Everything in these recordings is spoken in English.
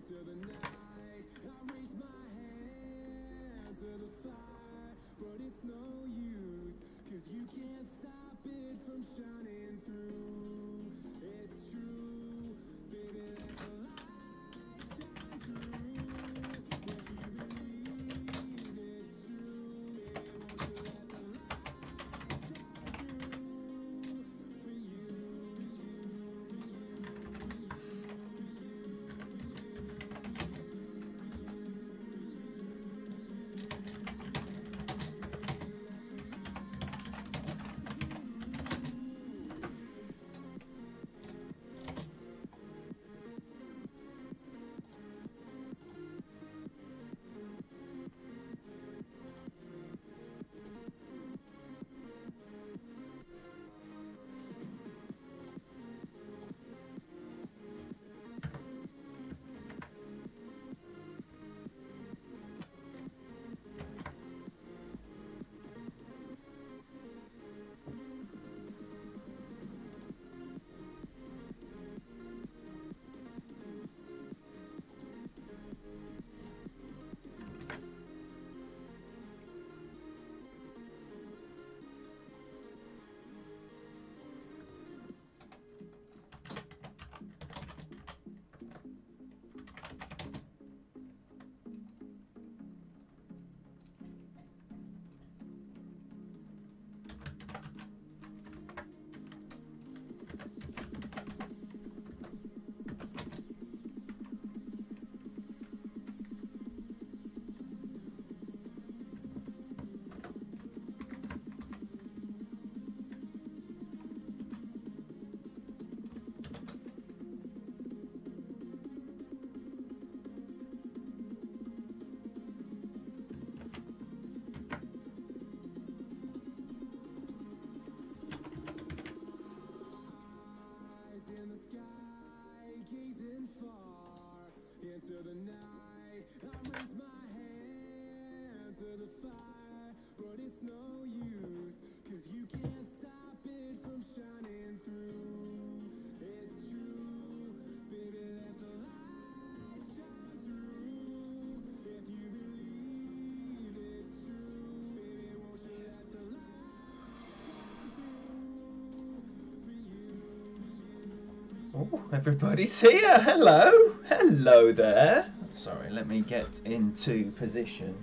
Oh, everybody's here. Hello. Hello there. Sorry, let me get into position.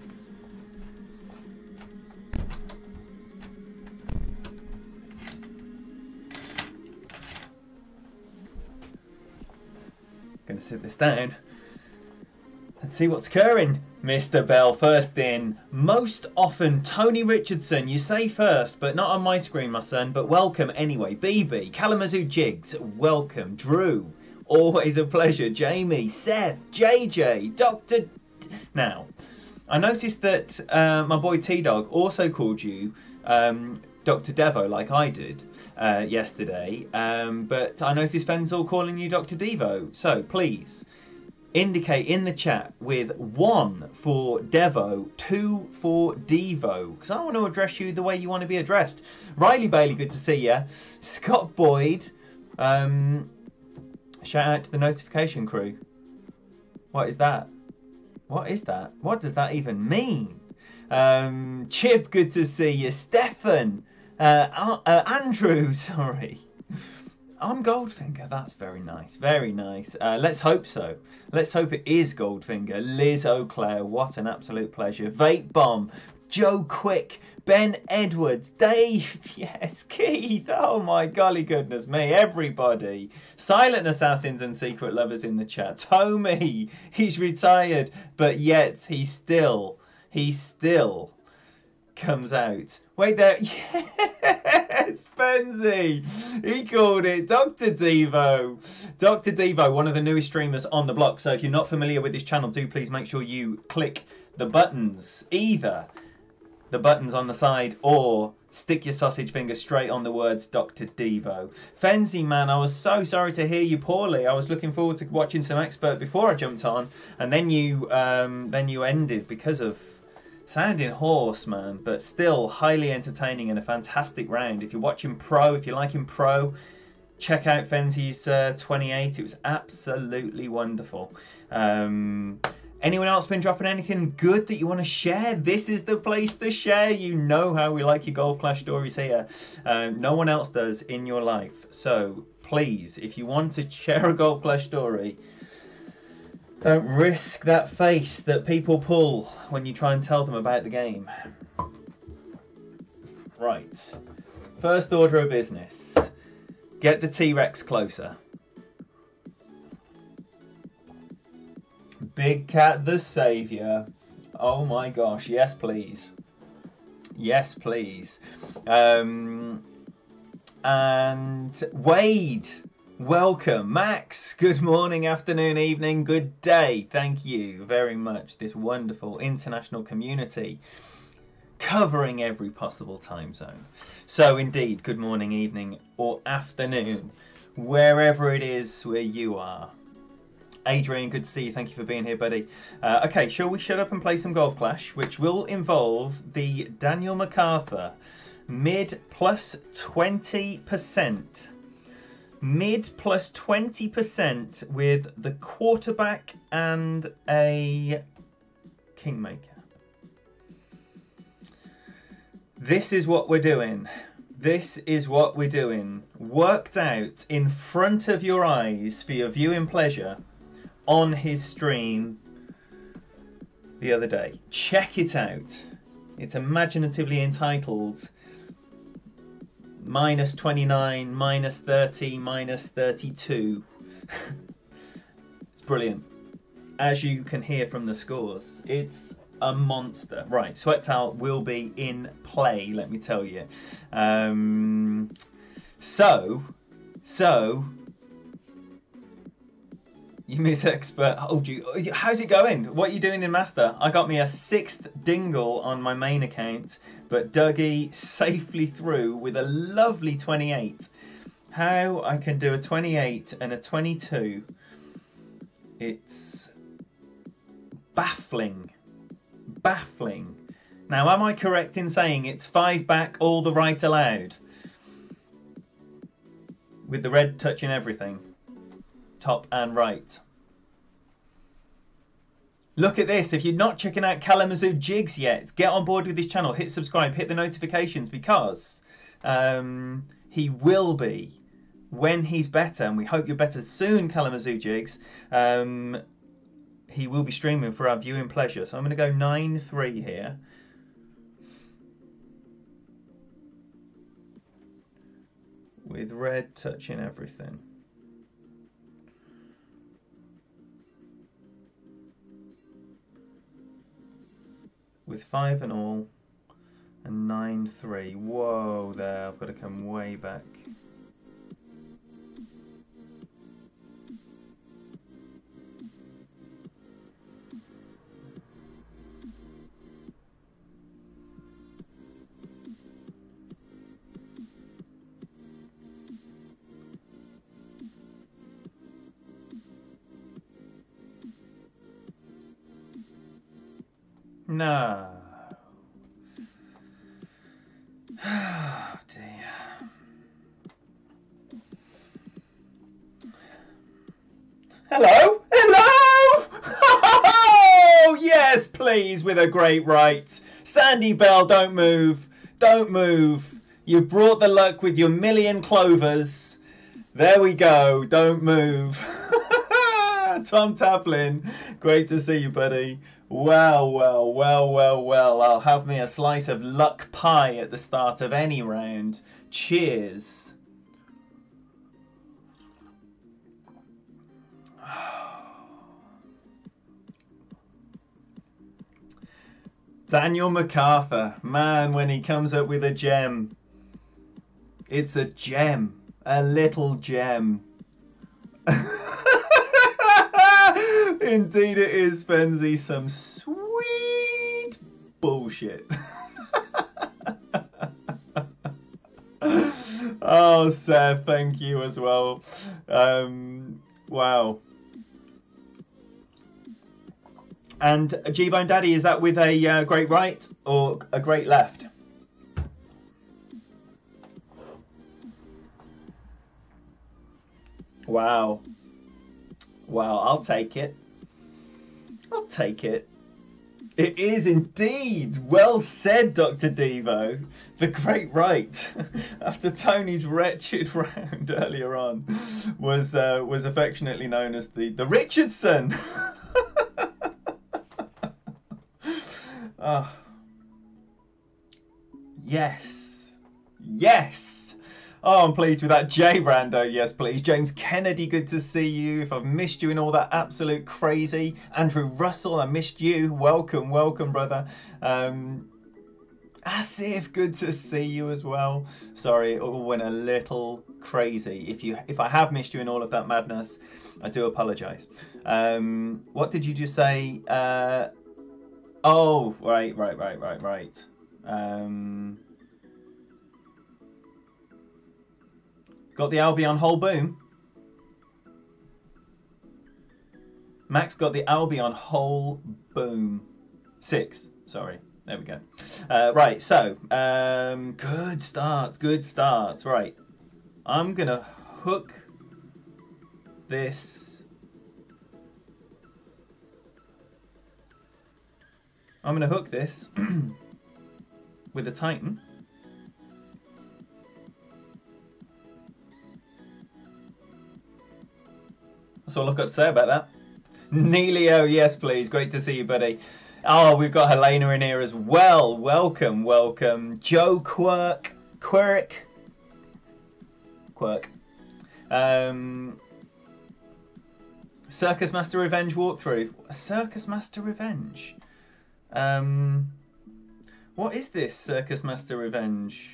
Gonna sit this down. Let's see what's occurring. Mr. Bell first in. Most often Tony Richardson. You say first, but not on my screen, my son. But welcome anyway. BB, Kalamazoo Jigs, welcome. Drew, always a pleasure. Jamie, Seth, JJ, Dr. Now, I noticed that my boy T-Dog also called you Dr. Devo like I did yesterday. But I noticed Fenzel calling you Dr. Devo. So please indicate in the chat with 1 for Devo, 2 for Devo, because I want to address you the way you want to be addressed. Riley Bailey, good to see you. Scott Boyd, shout out to the notification crew. What is that? What is that? What does that even mean? Chip, good to see you. Stefan, Andrew, sorry. I'm Goldfinger. That's very nice. Very nice. Let's hope so. Let's hope it is Goldfinger. Liz O'Clair, what an absolute pleasure. Vape Bomb, Joe Quick, Ben Edwards, Dave, yes, Keith. Oh my golly goodness me, everybody. Silent Assassins and Secret Lovers in the chat. Tommy, he's retired, but yet he still comes out. Wait there. Yes, Benzie. He called it Dr. Devo. Dr. Devo, one of the newest streamers on the block. So if you're not familiar with this channel, do please make sure you click the buttons. Either the buttons on the side or stick your sausage finger straight on the words Dr. Devo. Fenzi, man, I was so sorry to hear you poorly. I was looking forward to watching some Expert before I jumped on. And then you ended because of sounding hoarse, man, but still highly entertaining and a fantastic round. If you're watching pro, if you're liking pro, check out Fenzi's 28. It was absolutely wonderful. Anyone else been dropping anything good that you want to share? This is the place to share. You know how we like your Golf Clash stories here. No one else does in your life. So please, if you want to share a Golf Clash story, don't risk that face that people pull when you try and tell them about the game. Right. First order of business. Get the T-Rex closer. Big Cat the Saviour. Oh my gosh, yes please. Yes please. And Wade, welcome. Max, good morning, afternoon, evening, good day. Thank you very much. This wonderful international community covering every possible time zone. So indeed, good morning, evening or afternoon, wherever it is where you are. Adrian, good to see you. Thank you for being here, buddy. Okay, shall we shut up and play some Golf Clash, which will involve the Daniel MacArthur mid plus 20%. Mid plus 20% with the quarterback and a kingmaker. This is what we're doing. This is what we're doing. Worked out in front of your eyes for your viewing pleasure on his stream the other day. Check it out. It's imaginatively entitled minus 29, minus 30, minus 32. It's brilliant. As you can hear from the scores, it's a monster. Right, Sweat Towel will be in play, let me tell you. So you miss expert. Hold you. How's it going? What are you doing in Master? I got me a 6th dingle on my main account, but Dougie safely through with a lovely 28. How I can do a 28 and a 22? It's baffling. Baffling. Now, am I correct in saying it's 5 back, all the right allowed? With the red touching everything. Top and right. Look at this. If you're not checking out Kalamazoo Jigs yet, get on board with this channel, hit subscribe, hit the notifications, because he will be when he's better, and we hope you're better soon, Kalamazoo Jigs. He will be streaming for our viewing pleasure. So I'm going to go 9-3 here. With red touching everything. With 5 and all, and 9-3. Whoa, there, I've got to come way back. No. Oh dear. Hello? Hello? Oh, yes, please, with a great right. Sandy Bell, don't move. Don't move. You've brought the luck with your million clovers. There we go. Don't move. Tom Taplin, great to see you, buddy. Well, well, well, well, well. I'll have me a slice of luck pie at the start of any round. Cheers. Daniel MacArthur, man, when he comes up with a gem, it's a gem, a little gem. Indeed it is, Fenzi, some sweet bullshit. Oh, Seth, thank you as well. Wow. And G-Bone Daddy, is that with a great right or a great left? Wow. Wow, I'll take it. I'll take it. It is indeed. Well said, Dr. Devo. The Great Right, after Tony's wretched round earlier on, was affectionately known as the Richardson. Oh. Yes. Yes. Oh, I'm pleased with that. Jay Brando, yes, please. James Kennedy, good to see you. If I've missed you in all that absolute crazy. Andrew Russell, I missed you. Welcome, welcome, brother. Asif, good to see you as well. Sorry, it all went a little crazy. If I have missed you in all of that madness, I do apologise. What did you just say? Oh, right. Got the Albion whole boom. Max got the Albion whole boom. 6, sorry. There we go. Right, so, good starts. Right, I'm going to hook this. I'm going to hook this with a Titan. That's all I've got to say about that. Neilio, yes please. Great to see you, buddy. Oh, we've got Helena in here as well. Welcome, welcome. Joe Quirk. Circus Master Revenge walkthrough. Circus Master Revenge? What is this Circus Master Revenge?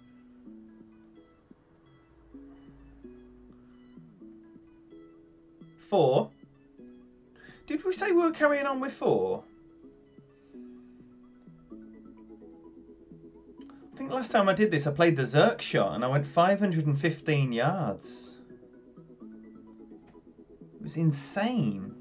Four? Did we say we were carrying on with 4? I think last time I did this I played the Zerk shot and I went 515 yards. It was insane.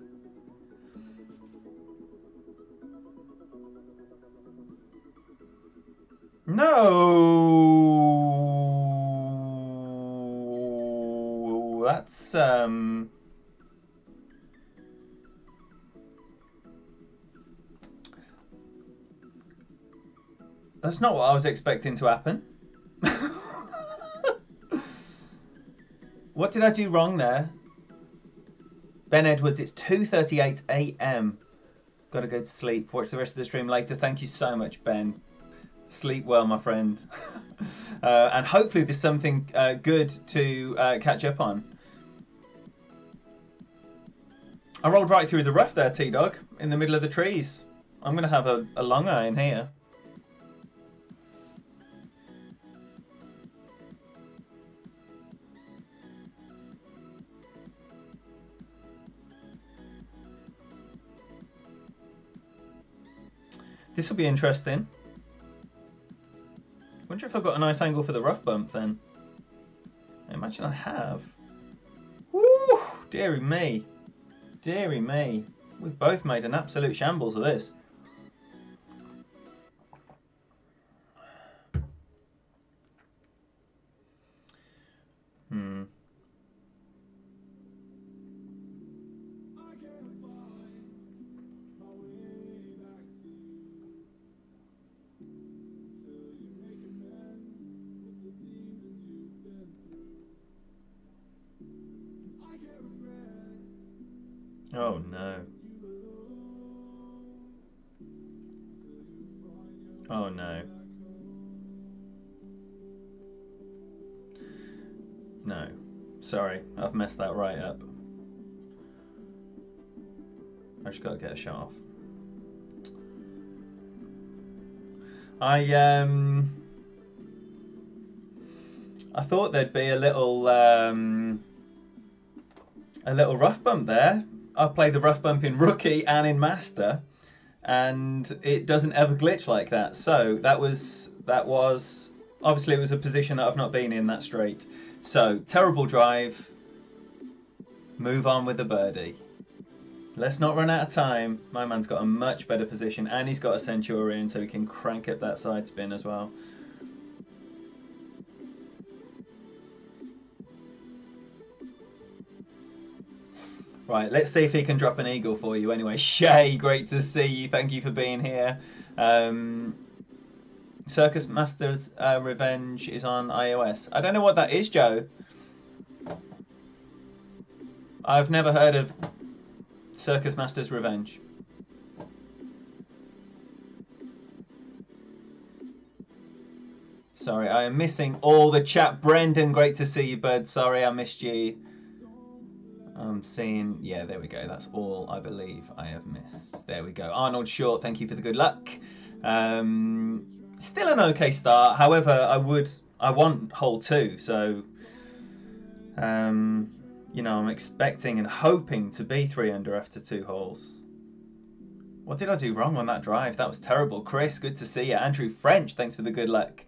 No, that's that's not what I was expecting to happen. What did I do wrong there? Ben Edwards, it's 2:38 AM. Gotta go to sleep. Watch the rest of the stream later. Thank you so much, Ben. Sleep well, my friend. And hopefully there's something good to catch up on. I rolled right through the rough there, T-Dog, in the middle of the trees. I'm going to have a long iron here. This will be interesting. Wonder if I've got a nice angle for the rough bump then. I imagine I have. Woo! Deary me. Deary me. We've both made an absolute shambles of this. Oh no. Oh no. No. Sorry, I've messed that right up. I just gotta get a shot off. I thought there'd be a little rough bump there. I play the rough bump in Rookie and in Master, and it doesn't ever glitch like that. So that was obviously it was a position that I've not been in that straight. So terrible drive. Move on with the birdie. Let's not run out of time. My man's got a much better position, and he's got a Centurion, so he can crank up that side spin as well. Right, let's see if he can drop an eagle for you. Anyway, Shay, great to see you. Thank you for being here. Circus Masters Revenge is on iOS. I don't know what that is, Joe. I've never heard of Circus Masters Revenge. Sorry, I am missing all the chat. Brendan, great to see you, bud. Sorry, I missed you. I'm seeing... Yeah, there we go. That's all I believe I have missed. There we go. Arnold Short, thank you for the good luck. Still an okay start. However, I want hole 2. So, you know, I'm expecting and hoping to be 3 under after 2 holes. What did I do wrong on that drive? That was terrible. Chris, good to see you. Andrew French, thanks for the good luck.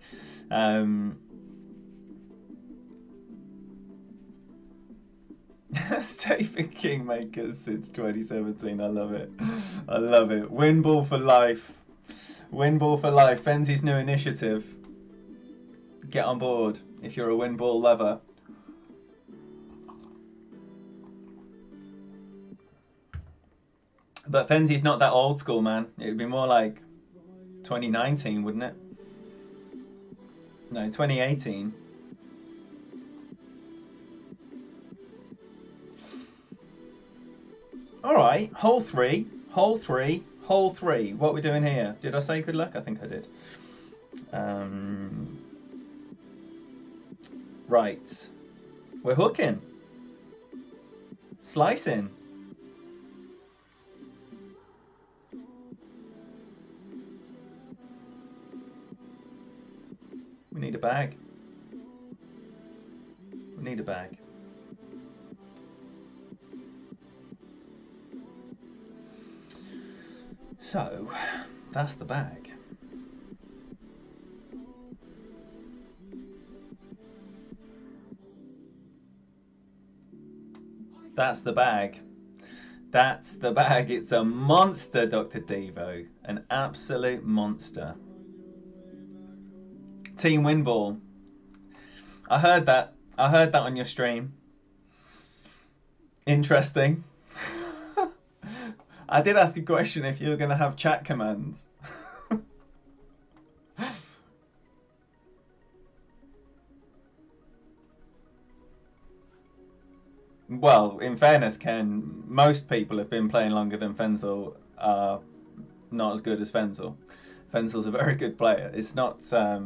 Stephen Kingmakers since 2017. I love it. I love it. Win ball for life. Win ball for life. Fenzie's new initiative. Get on board if you're a win ball lover. But Fenzie's not that old school, man. It would be more like 2019, wouldn't it? No, 2018. Alright, hole 3, hole 3, hole 3. What are we doing here? Did I say good luck? I think I did. Right. We're hooking. Slicing. We need a bag. We need a bag. So, that's the bag. That's the bag. That's the bag. It's a monster, Dr. Devo. An absolute monster. Team Winball. I heard that. I heard that on your stream. Interesting. I did ask a question if you were going to have chat commands. Well, in fairness, Ken, most people have been playing longer than Fenzel are not as good as Fenzel. Fenzel's a very good player. It's not...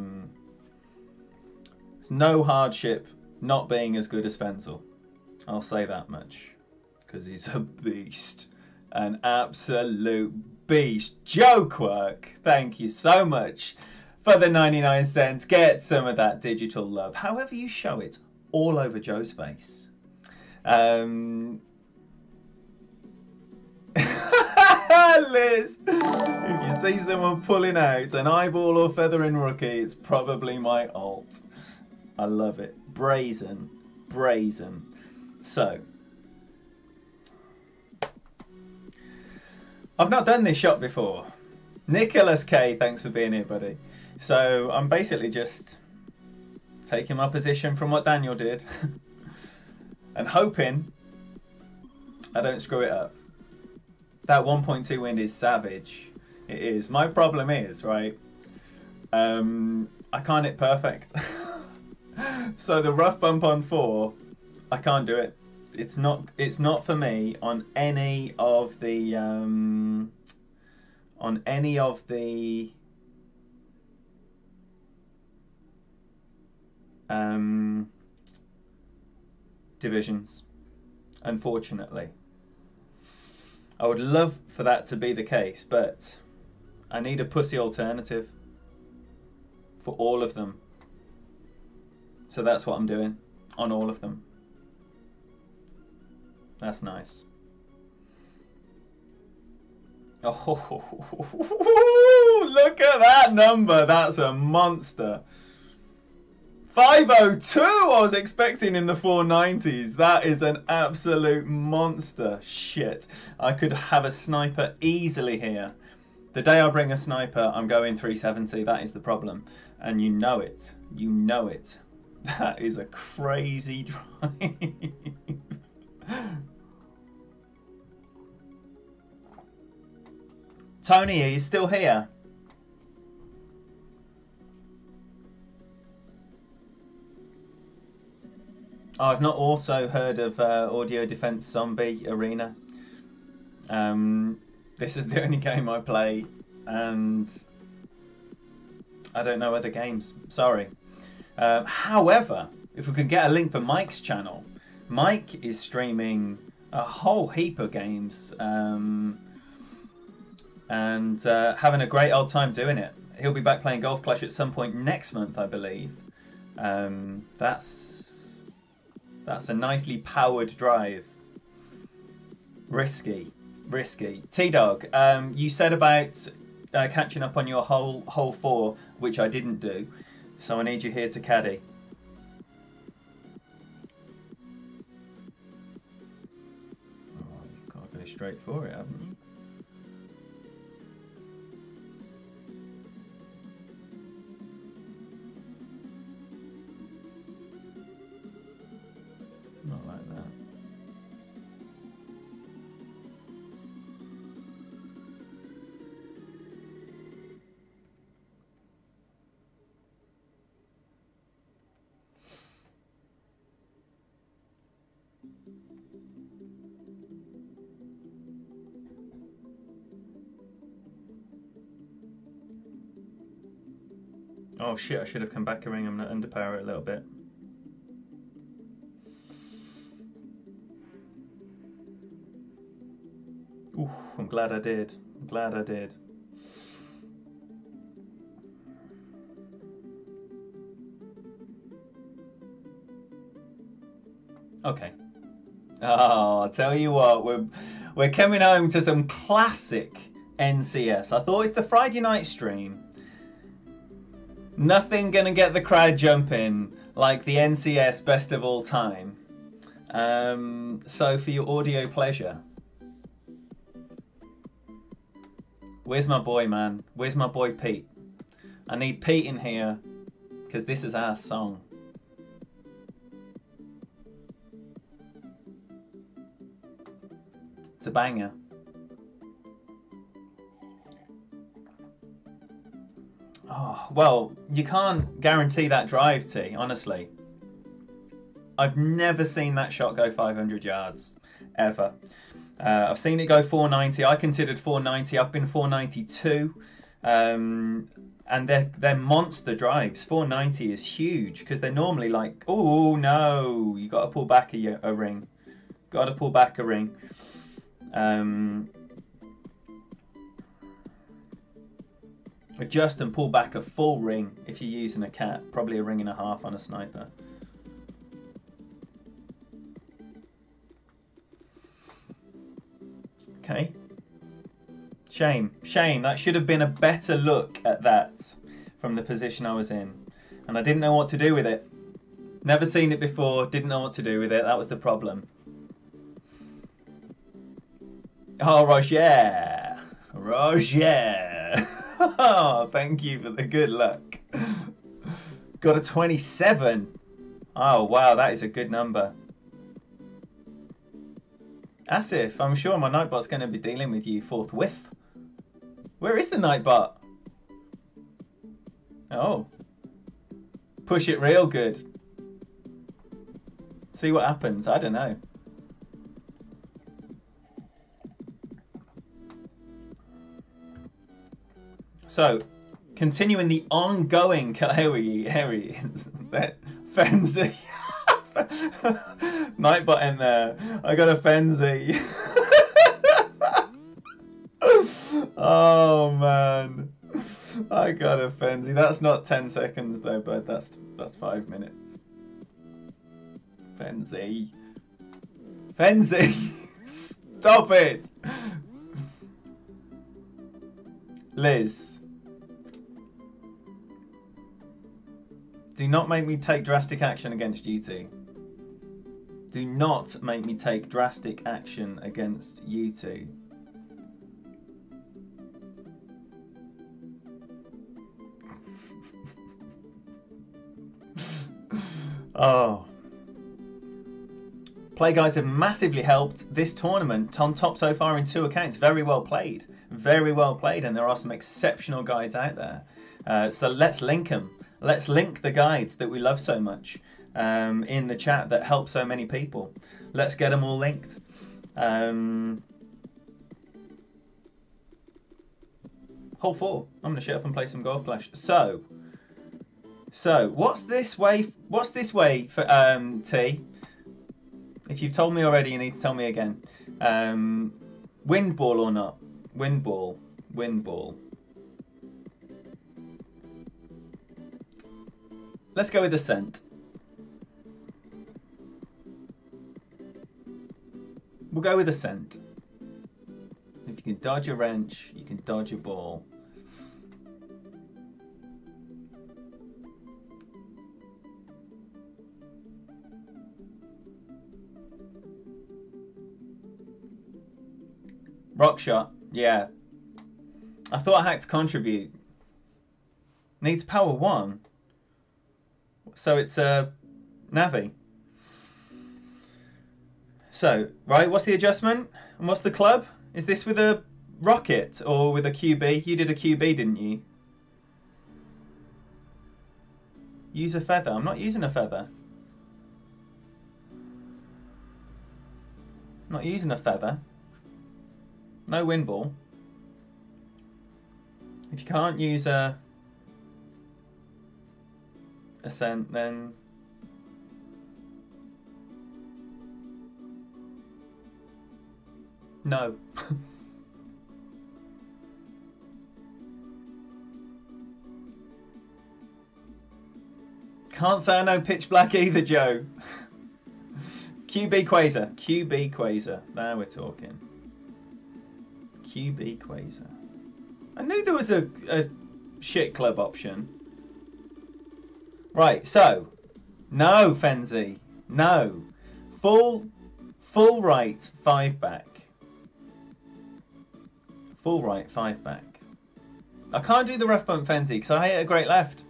it's no hardship not being as good as Fenzel. I'll say that much. Because he's a beast. An absolute beast. Joe Quirk, thank you so much for the 99 cents. Get some of that digital love. However you show it, all over Joe's face. Liz, if you see someone pulling out an eyeball or feathering rookie, it's probably my alt. I love it. Brazen. Brazen. So, I've not done this shot before. Nicholas K, thanks for being here, buddy. So, I'm basically just taking my position from what Daniel did and hoping I don't screw it up. That 1.2 wind is savage. It is. My problem is, right, I can't hit perfect. So the rough bump on 4, I can't do it. It's not for me on any of the divisions, unfortunately. I would love for that to be the case, but I need a pussy alternative for all of them. So that's what I'm doing on all of them. That's nice. Oh, look at that number. That's a monster. 502 I was expecting in the 490s. That is an absolute monster. Shit. I could have a sniper easily here. The day I bring a sniper, I'm going 370. That is the problem. And you know it. You know it. That is a crazy drive. Tony, are you still here? Oh, I've not also heard of Audio Defense Zombie Arena. This is the only game I play, and I don't know other games. Sorry. However, if we could get a link for Mike's channel, Mike is streaming a whole heap of games and having a great old time doing it. He'll be back playing Golf Clash at some point next month, I believe. That's a nicely powered drive. Risky. T-Dog, you said about catching up on your hole 4, which I didn't do. So I need you here to caddy. Oh, you've got to go straight for it, haven't you? Not like that. Oh shit, I should have come back a ring. I'm going to underpower it a little bit. Ooh, I'm glad I did. Okay. Oh, I'll tell you what, we're coming home to some classic NCS. I thought it's the Friday night stream. Nothing gonna get the crowd jumping like the NCS best of all time. So for your audio pleasure, where's my boy, man? Where's my boy Pete? I need Pete in here because this is our song. It's a banger. Oh, well, you can't guarantee that drive, T, honestly. I've never seen that shot go 500 yards, ever. I've seen it go 490. I considered 490. I've been 492. And they're monster drives. 490 is huge because they're normally like, oh, no, you got to pull back a ring. Got to pull back a ring. Adjust and pull back a full ring if you're using a cat. Probably a ring and a half on a sniper. Okay. Shame. That should have been a better look at that from the position I was in. And I didn't know what to do with it. Never seen it before, didn't know what to do with it. That was the problem. Oh, Roger. Oh, thank you for the good luck. Got a 27. Oh, wow, that is a good number. Asif, I'm sure my Nightbot's going to be dealing with you forthwith. Where is the Nightbot? Oh. Push it real good. See what happens. I don't know. So, continuing the ongoing... Here he is. Fenzi. Nightbot in there. I got a Fenzi. Oh, man. I got a Fenzi. That's not 10 seconds, though, but that's 5 minutes. Fenzi. Stop it. Liz. Do not make me take drastic action against you two. Do not make me take drastic action against you two. Oh. Play guides have massively helped this tournament. On top so far in 2 accounts. Very well played. Very well played, and there are some exceptional guides out there. So let's link them. Let's link the guides that we love so much in the chat that help so many people. Let's get them all linked. Hole 4. I'm going to shut up and play some Golf Clash. So what's this way? What's this way for T? If you've told me already, you need to tell me again. Wind ball or not? Wind ball. Wind ball. Let's go with Ascent. We'll go with Ascent. If you can dodge a wrench, you can dodge a ball. Rock shot, yeah. I thought I had to contribute. Needs power 1. So it's a Navi. So, right, what's the adjustment? And what's the club? Is this with a rocket or with a QB? You did a QB, didn't you? Use a feather. I'm not using a feather. I'm not using a feather. No wind ball. If you can't use a Ascent, then no. Can't say I know Pitch Black either, Joe. QB Quasar. QB Quasar. Now we're talking. QB Quasar. I knew there was a shit club option. Right, so. No, Fenzi. No. Full right, 5 back. Full right, 5 back. I can't do the rough bump Fenzi because I hit a great left.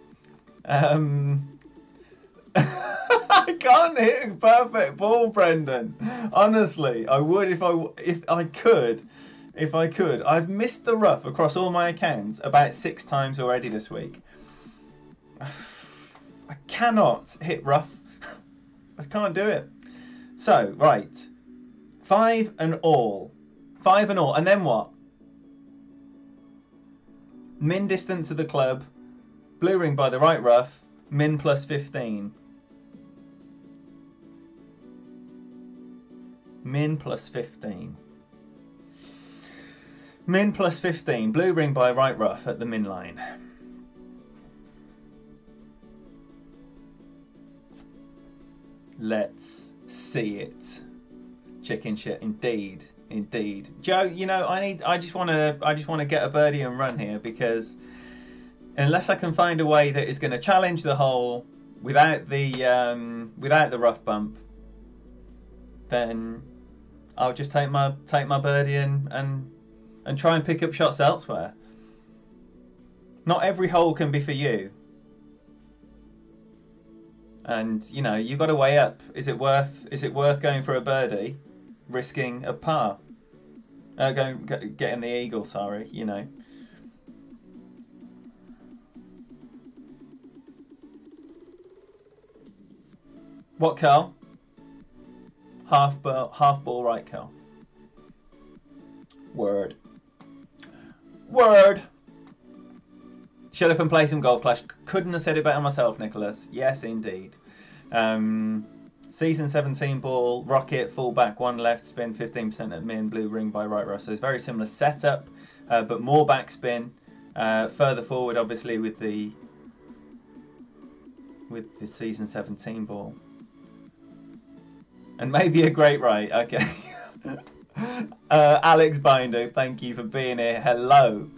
I can't hit a perfect ball, Brendan. Honestly, I would if I could. If I could. I've missed the rough across all my accounts about 6 times already this week. I cannot hit rough. I can't do it. So, right. 5 and all. 5 and all. And then what? Min distance of the club. Blue ring by the right rough. Min plus 15. Min plus 15. Min plus 15. Blue ring by right rough at the min line. Let's see it. Chicken shit, indeed, indeed. Joe, you know, I just want to get a birdie and run here because unless I can find a way that is going to challenge the hole without the rough bump, then I'll just take my birdie and try and pick up shots elsewhere. Not every hole can be for you. And you know, you've got to weigh up. Is it worth going for a birdie, risking a par? Getting the eagle, sorry, you know. What curl? Half ball right curl. Word. Word. Shut up and play some Golf Clash. Couldn't have said it better myself, Nicholas. Yes, indeed. Season 17 ball, rocket, full back, 1 left, spin, 15% at min, blue ring by right rough. So it's very similar setup, but more backspin. Further forward, obviously, with the season 17 ball. And maybe a great right, okay. Alex Binder, thank you for being here. Hello.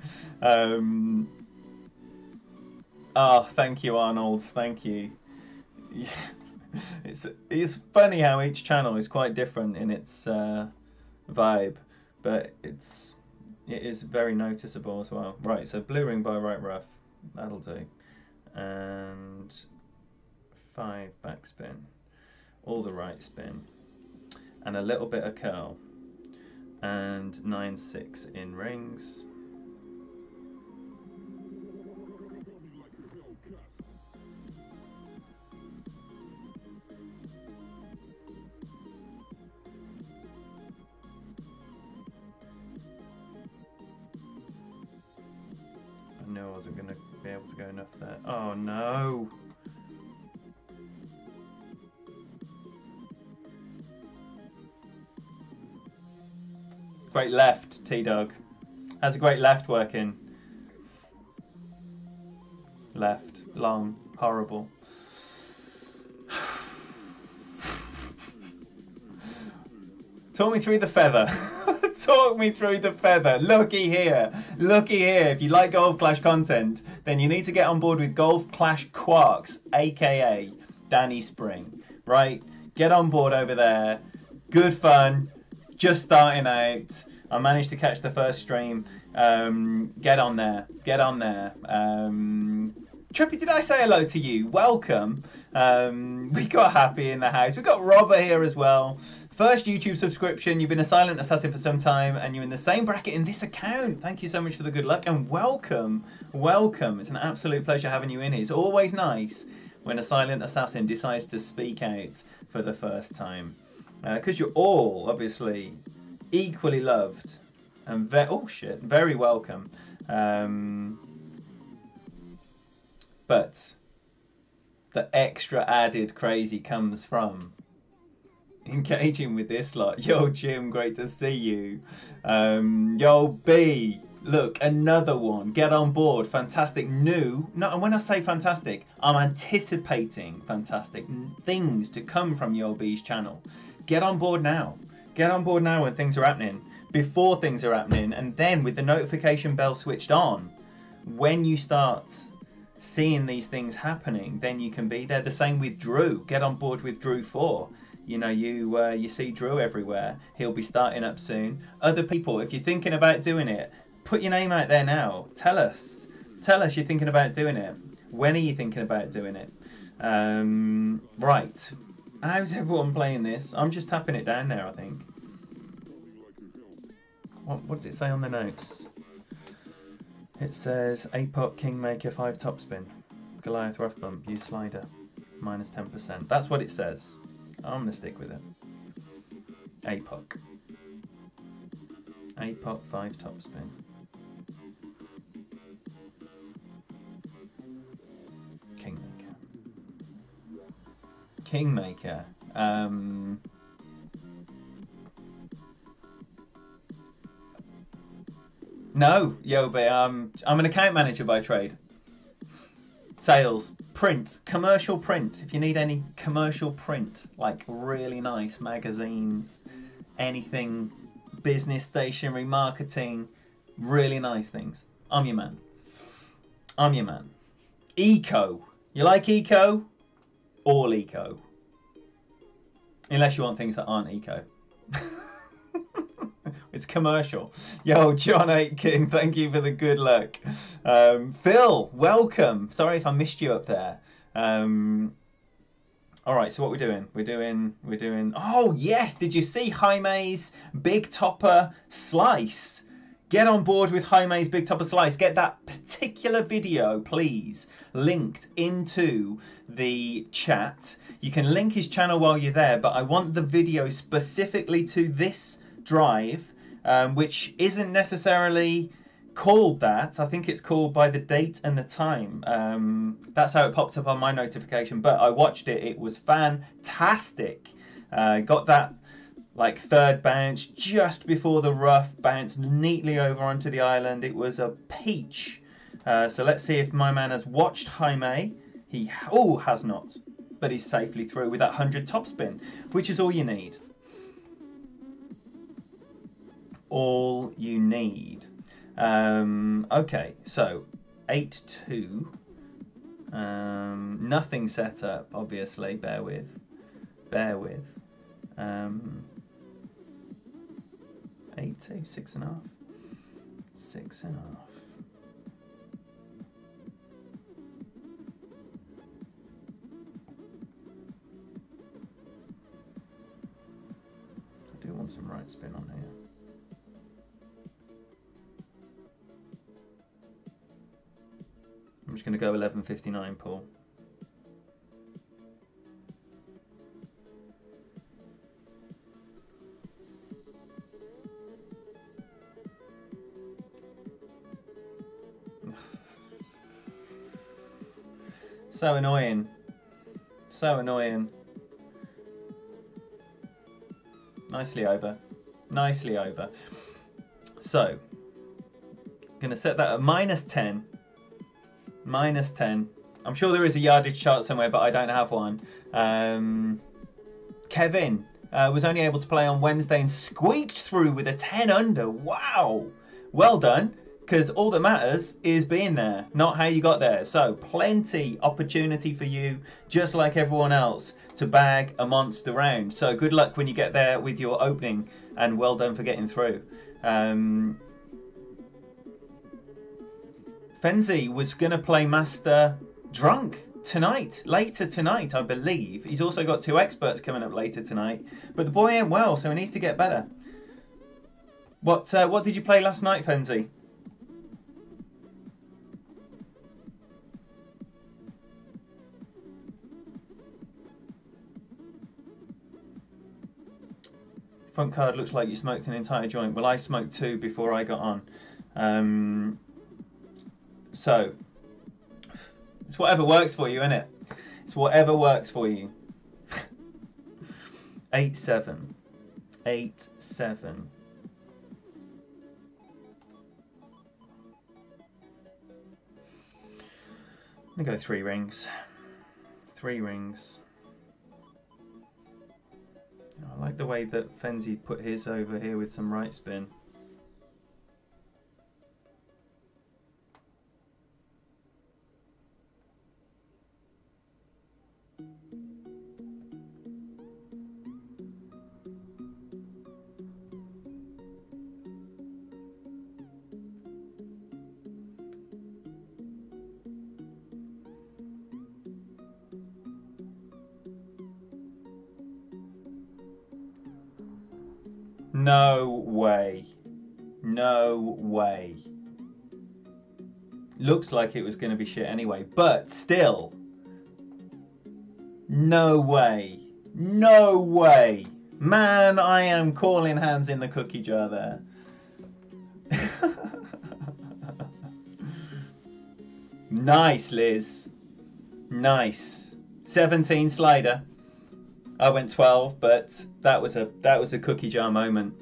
Oh, thank you, Arnold. Thank you. Yeah. It's funny how each channel is quite different in its vibe, but it is very noticeable as well. Right, so blue ring by right rough, that'll do, and 5 backspin, all the right spin. and a little bit of curl. And 9-6 in rings. I knew I wasn't going to be able to go enough there. Oh no! Great left, T-Dog. How's a great left working? Left, long, horrible. Talk me through the feather. Talk me through the feather. Looky here. Looky here. If you like Golf Clash content, then you need to get on board with Golf Clash Quarks, aka Danny Spring. Right? Get on board over there. Good fun. Just starting out. I managed to catch the first stream. Get on there. Get on there. Trippy, did I say hello to you? Welcome. We got Happy in the house. We got Robert here as well. First YouTube subscription. You've been a silent assassin for some time and you're in the same bracket in this account. Thank you so much for the good luck and welcome. Welcome. It's an absolute pleasure having you in. It's always nice when a silent assassin decides to speak out for the first time. Because you're all, obviously, equally loved and very welcome. But the extra added crazy comes from engaging with this lot. Yo, Jim, great to see you. Yo, B, look, another one. Get on board. Fantastic new. No, and when I say fantastic, I'm anticipating fantastic things to come from Yo B's channel. Get on board now. Get on board now when things are happening. Before things are happening, and then with the notification bell switched on, when you start seeing these things happening, then you can be there. The same with Drew. Get on board with Drew 4. You know, you see Drew everywhere. He'll be starting up soon. Other people, if you're thinking about doing it, put your name out there now. Tell us you're thinking about doing it. When are you thinking about doing it? Right. How's everyone playing this? I'm just tapping it down there, I think. What does it say on the notes? It says APOC Kingmaker 5 topspin. Goliath rough bump, use slider. Minus 10%. That's what it says. I'm going to stick with it. APOC. APOC 5 topspin. Kingmaker. Kingmaker. No, Yobi, I'm an account manager by trade. Sales, print, commercial print. If you need any commercial print, like really nice magazines, anything, business, stationery, marketing, really nice things. I'm your man. I'm your man. Eco. You like eco? All eco. Unless you want things that aren't eco. It's commercial. Yo, John Aitken, thank you for the good luck. Phil, welcome. Sorry if I missed you up there. All right, so what we're doing? We're doing. Oh yes, did you see Jaime's Big Topper Slice? Get on board with Jaime's Big Topper Slice. Get that particular video, please, linked into the chat. You can link his channel while you're there, but I want the video specifically to this drive. Which isn't necessarily called that. I think it's called by the date and the time. That's how it popped up on my notification. But I watched it. It was fantastic. Got that like third bounce just before the rough, bounced neatly over onto the island. It was a peach. So let's see if my man has watched Jaime. He has not, but he's safely through with that 100 topspin, which is all you need. All you need. Okay, so 8-2. Nothing set up, obviously. Bear with. 8-2, 6.5. 6.5. spin on here. I'm just going to go 11.59, Paul. So annoying. So annoying. Nicely over. Nicely over. So, going to set that at -10. -10. I'm sure there is a yardage chart somewhere, but I don't have one. Kevin was only able to play on Wednesday and squeaked through with a 10 under. Wow. Well done. Because all that matters is being there, not how you got there. So plenty opportunity for you, just like everyone else, to bag a monster round. So good luck when you get there with your opening, and well done for getting through. Fenzi was going to play Master drunk tonight, later tonight, I believe. He's also got 2 experts coming up later tonight. But the boy ain't well, so he needs to get better. What did you play last night, Fenzi? Front card looks like you smoked an entire joint. Well, I smoked 2 before I got on. So, it's whatever works for you, innit? It's whatever works for you. 8-7. 8-7. I'm going to go 3 rings. 3 rings. I like the way that Fenzi put his over here with some right spin. No way. No way. Looks like it was going to be shit anyway, but still. No way. No way. Man, I am calling hands in the cookie jar there. Nice, Liz. Nice. 17 slider. I went 12, but that was a cookie jar moment.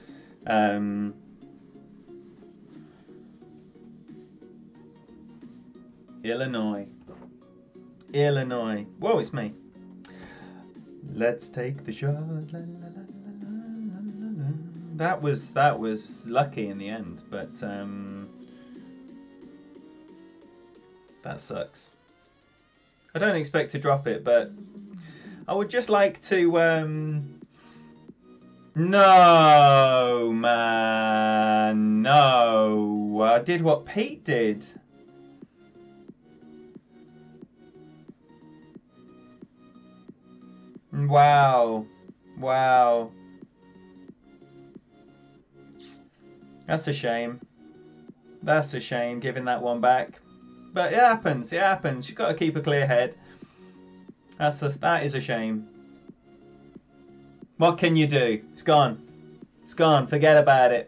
Illinois. Whoa, it's me. Let's take the shot. La, la, la, la, la, la. That was lucky in the end, but that sucks. I don't expect to drop it, but I would just like to, no, man, no. I did what Pete did. Wow. Wow. That's a shame. That's a shame, giving that one back. But it happens, it happens. You've got to keep a clear head. That is a shame. What can you do? It's gone. It's gone. Forget about it.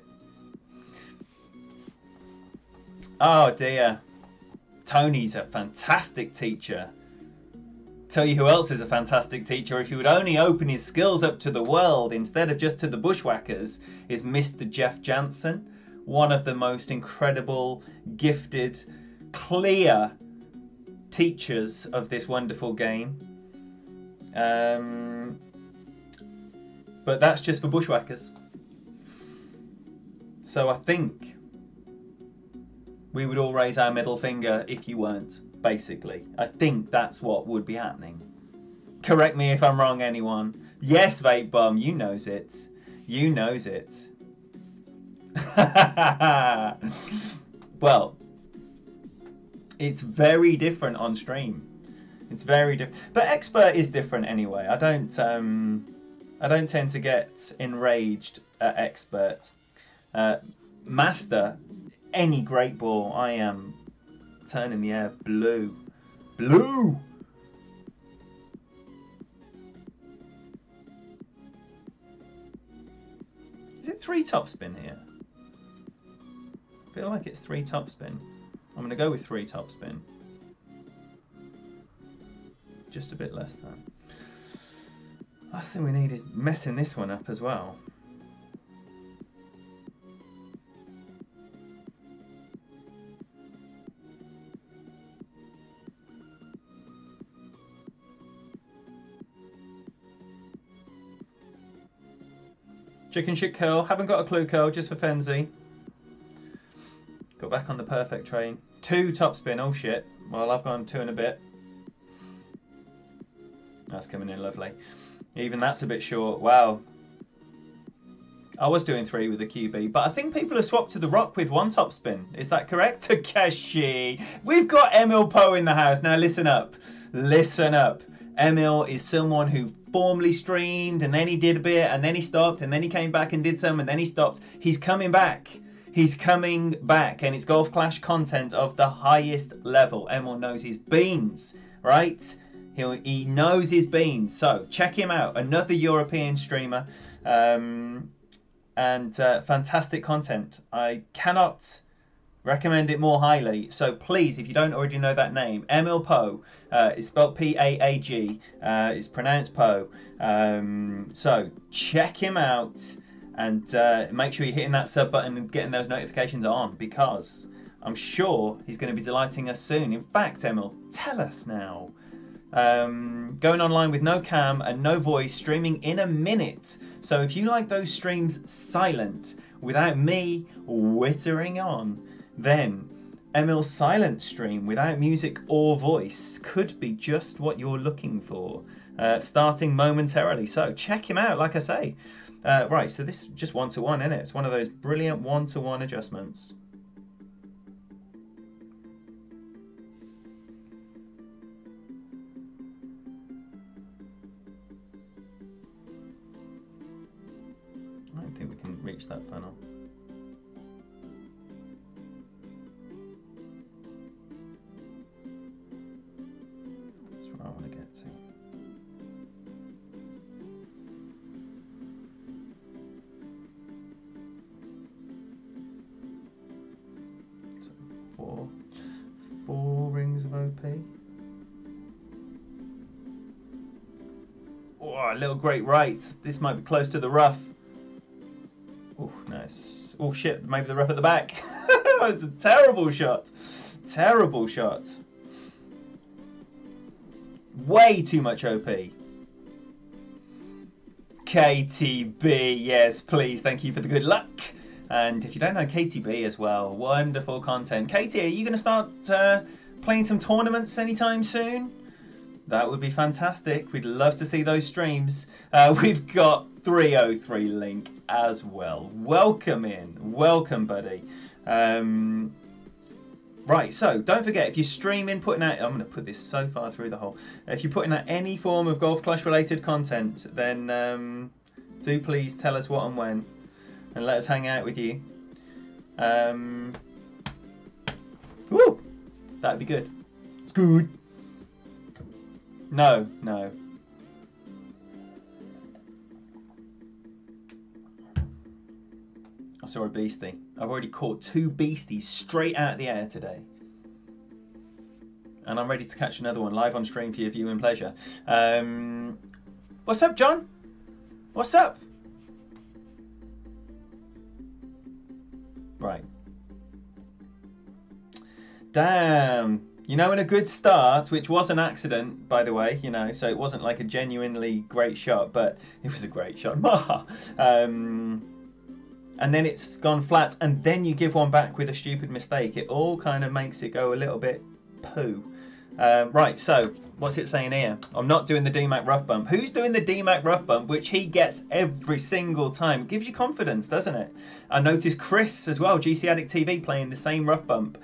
Oh dear. Tony's a fantastic teacher. Tell you who else is a fantastic teacher, if he would only open his skills up to the world instead of just to the bushwhackers, is Mr. Jeff Jansen. One of the most incredible, gifted, clear teachers of this wonderful game. But that's just for bushwhackers. So I think we would all raise our middle finger if you weren't, basically. I think that's what would be happening. Correct me if I'm wrong, anyone. Yes, Vape Bum, you knows it. You knows it. Well, it's very different on stream. It's very different. But Expert is different anyway. I don't tend to get enraged expert. Master, any great ball. I am turning the air blue. Blue! Is it 3 topspin here? I feel like it's 3 topspin. I'm going to go with 3 topspin. Just a bit less than. Last thing we need is messing this one up as well. Chicken shit curl. Haven't got a clue curl, just for Fenzi. Got back on the perfect train. 2 topspin. Oh shit. Well, I've gone 2 and a bit. That's coming in lovely. Even that's a bit short. Wow. I was doing 3 with the QB, but I think people have swapped to the rock with 1 topspin. Is that correct? Takeshi. We've got Emil Poe in the house. Now listen up. Listen up. Emil is someone who formerly streamed, and then he did a bit, and then he stopped, and then he came back and did some, and then he stopped. He's coming back. He's coming back, and it's Golf Clash content of the highest level. Emil knows his beans, right? He knows his beans. So check him out. Another European streamer, and fantastic content. I cannot recommend it more highly. So please, if you don't already know that name, Emil Poe, it's spelled P-A-A-G, it's pronounced Poe. So check him out, and make sure you're hitting that sub button and getting those notifications on, because I'm sure he's going to be delighting us soon. In fact, Emil, tell us now. Going online with no cam and no voice, streaming in a minute. So if you like those streams silent, without me whittering on, then Emil's silent stream without music or voice could be just what you're looking for, starting momentarily. So check him out, like I say. Right, so this is just 1-to-1, isn't it? It's one of those brilliant 1-to-1 adjustments. I don't think we can reach that funnel. I want to get to. So four rings of OP. Oh, a little great right. This might be close to the rough. Oh, nice. Oh shit, maybe the rough at the back. It's a terrible shot. Terrible shot. Way too much OP. KTB, yes, please, thank you for the good luck. And if you don't know KTB as well, wonderful content. Katie, are you going to start playing some tournaments anytime soon? That would be fantastic. We'd love to see those streams. We've got 303 Link as well. Welcome in. Welcome, buddy. Right, so don't forget, if you're streaming, putting out, I'm going to put this so far through the hole. If you're putting out any form of Golf Clash related content, then do please tell us what and when, and let us hang out with you. Woo! That'd be good. It's good. No, no. I saw a beastie. I've already caught 2 beasties straight out of the air today. And I'm ready to catch another one live on stream for your viewing pleasure. What's up, John? What's up? Right. Damn. You know, in a good start, which was an accident, by the way, you know, so it wasn't like a genuinely great shot, but it was a great shot. And then it's gone flat, and then you give one back with a stupid mistake. It all kind of makes it go a little bit poo. Right, so what's it saying here? I'm not doing the DMAC rough bump. Who's doing the DMAC rough bump, which he gets every single time? It gives you confidence, doesn't it? I noticed Chris as well, GC Addict TV, playing the same rough bump.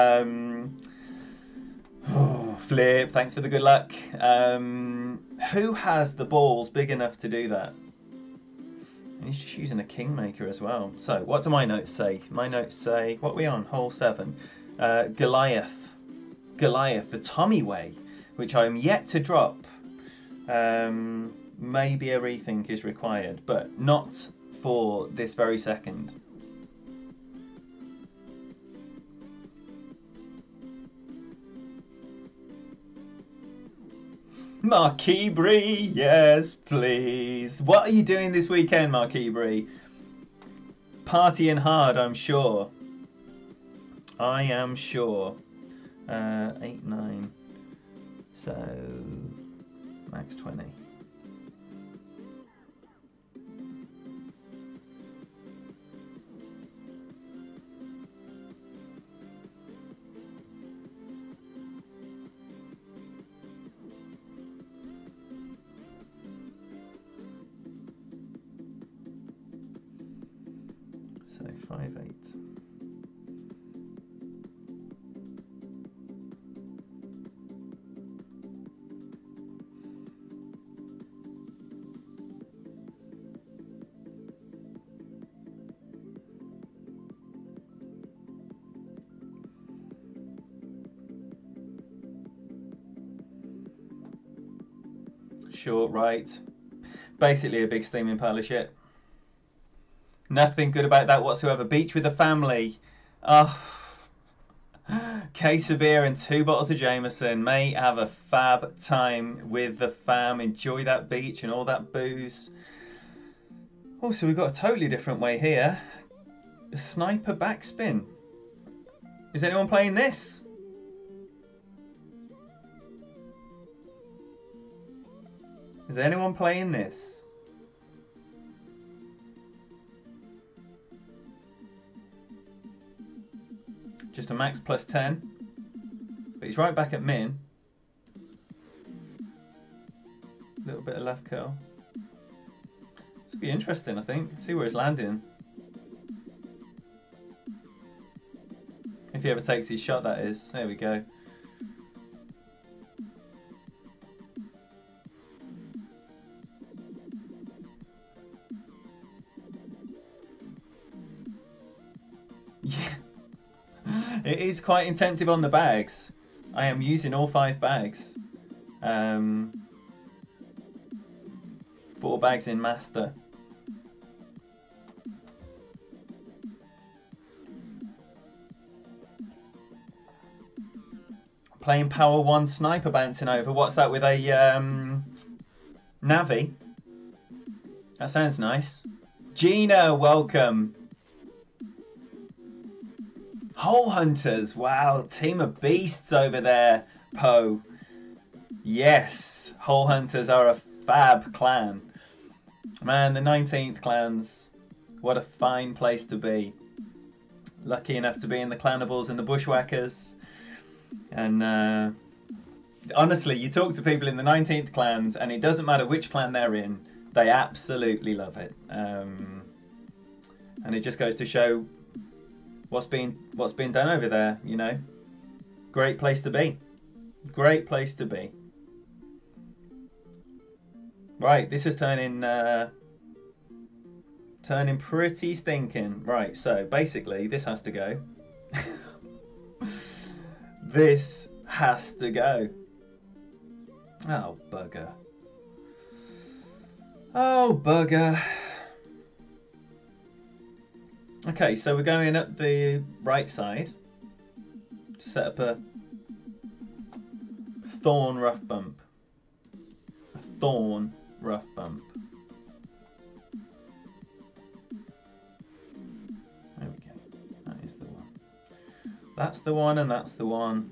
Flip, thanks for the good luck. Who has the balls big enough to do that? And he's just using a Kingmaker as well. So, what do my notes say? My notes say, what are we on? Hole 7. Goliath. Goliath, the Tommy way, which I am yet to drop. Maybe a rethink is required, but not for this very second. Marquis Bree, yes, please. What are you doing this weekend, Marquis Bree? Partying hard, I'm sure. I am sure. 8, 9. So, max 20. So 5, 8. Short right. Basically a big steaming pile of shit. Nothing good about that whatsoever. Beach with the family. Oh, case of beer and 2 bottles of Jameson. Mate, have a fab time with the fam. Enjoy that beach and all that booze. Oh, so we've got a totally different way here. A sniper backspin. Is anyone playing this? Is anyone playing this? Just a max plus 10. But he's right back at min. A little bit of left curl. This will be interesting, I think. See where he's landing. If he ever takes his shot, that is. There we go. Yeah. It is quite intensive on the bags. I am using all 5 bags. 4 bags in master. Playing Power 1 sniper bouncing over. What's that with a Navi? That sounds nice. Gina, welcome. Hole Hunters, wow, team of beasts over there, Poe. Yes, Hole Hunters are a fab clan. Man, the 19th clans, what a fine place to be. Lucky enough to be in the Clanables and the Bushwhackers. And honestly, you talk to people in the 19th clans and it doesn't matter which clan they're in, they absolutely love it. And it just goes to show what's being done over there, you know. Great place to be. Great place to be. Right, this is turning pretty stinking. Right, so basically this has to go. This has to go. Oh, bugger. Oh, bugger. Okay, so we're going up the right side to set up a thorn rough bump. A thorn rough bump. There we go. That is the one. That's the one and that's the one.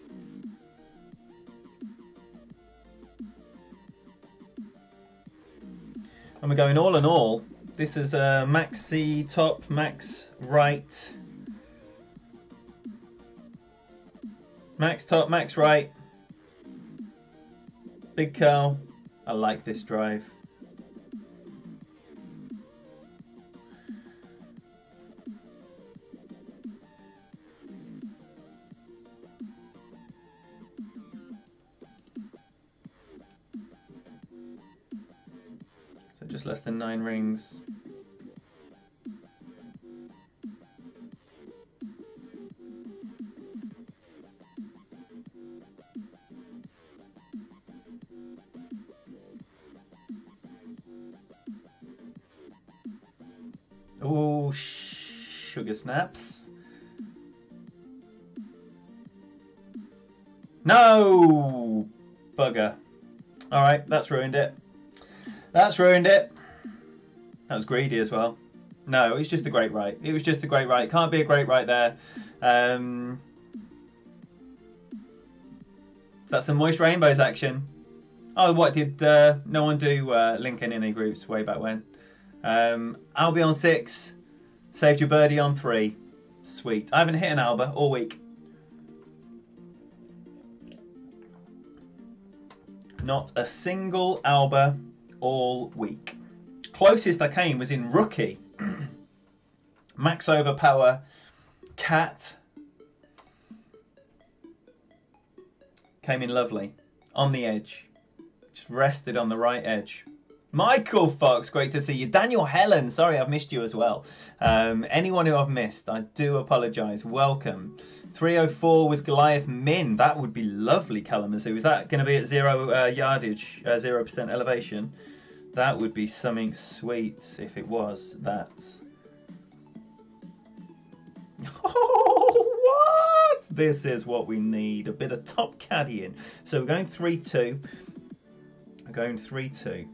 And we're going all in all. This is a max C top, max right. Max top, max right. Big curl. I like this drive. So just less than 9 rings. sugar snaps. No! Bugger. Alright, that's ruined it. That's ruined it. That was greedy as well. No, it's just a great right. It was just a great right. Can't be a great right there. That's some Moist Rainbows action. Oh, what did no one do Lincoln in any groups way back when? Albie on 6. Saved your birdie on 3. Sweet. I haven't hit an Alba all week. Not a single Alba all week. Closest I came was in Rookie. Max Overpower. Cat. Came in lovely. On the edge. Just rested on the right edge. Michael Fox, great to see you. Daniel Helen, sorry I've missed you as well. Anyone who I've missed, I do apologise. Welcome. 304 was Goliath Min. That would be lovely, Kalamazoo. Is that going to be at 0 yardage, 0% elevation? That would be something sweet if it was that. Oh, what? This is what we need. A bit of top caddying. So we're going 3-2. We're going 3-2.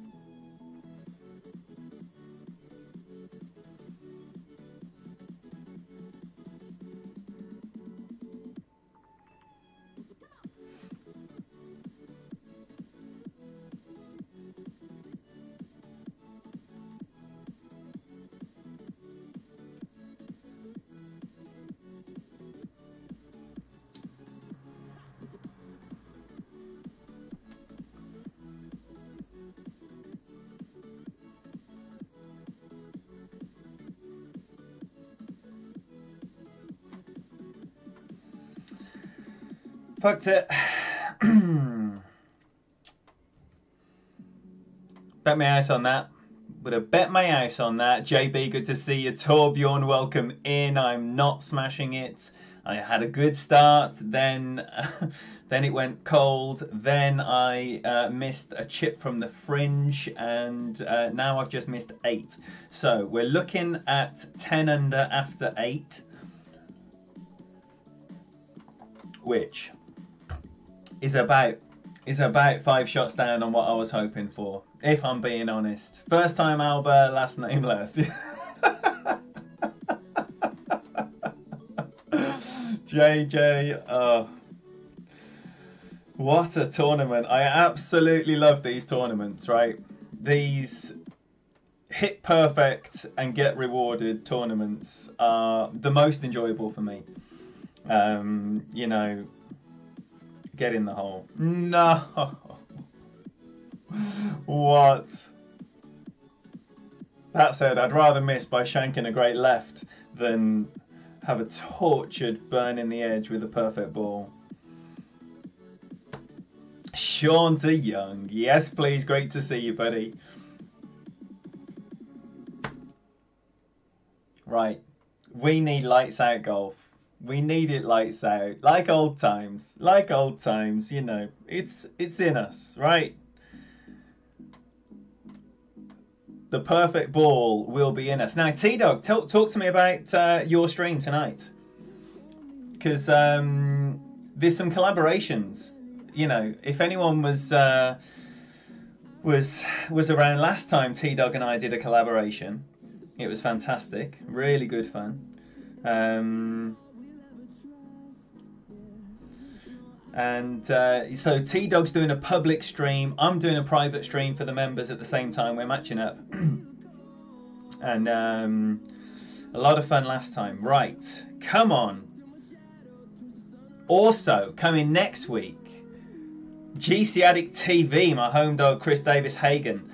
Fucked it. Bet my house on that. Would have bet my house on that. JB, good to see you. Torbjorn, welcome in. I'm not smashing it. I had a good start. Then it went cold. Then I missed a chip from the fringe. And now I've just missed 8. So we're looking at 10 under after 8. Which is about 5 shots down on what I was hoping for, if I'm being honest. First time Alba, last name less. JJ, oh. What a tournament. I absolutely love these tournaments, right? These hit perfect and get rewarded tournaments are the most enjoyable for me. You know, get in the hole. No. What? That said, I'd rather miss by shanking a great left than have a tortured burn in the edge with a perfect ball. Sean DeYoung. Yes, please. Great to see you, buddy. Right. We need lights out golf. We need it lights out. Like old times. Like old times, you know. It's in us, right? The perfect ball will be in us. Now, T-Dog, talk to me about your stream tonight. Because there's some collaborations. You know, if anyone was around last time T-Dog and I did a collaboration, it was fantastic. Really good fun. So T-Dog's doing a public stream. I'm doing a private stream for the members at the same time. We're matching up. And a lot of fun last time. Right, come on. Also, coming next week, GC Addict TV, my home dog, Chris Davis Hagen.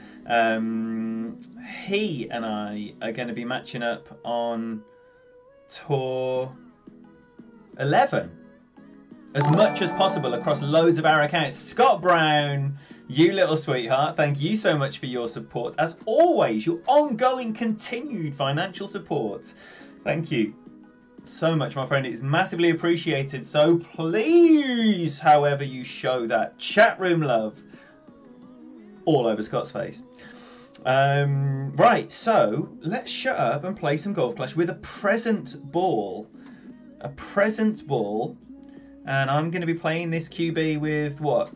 He and I are going to be matching up on Tour 11. As much as possible across loads of our accounts. Scott Brown, you little sweetheart, thank you so much for your support. As always, your ongoing, continued financial support. Thank you so much, my friend. It's massively appreciated. So please, however you show that chat room love all over Scott's face. Right, so let's shut up and play some Golf Clash with a present ball. A present ball. And I'm going to be playing this QB with what?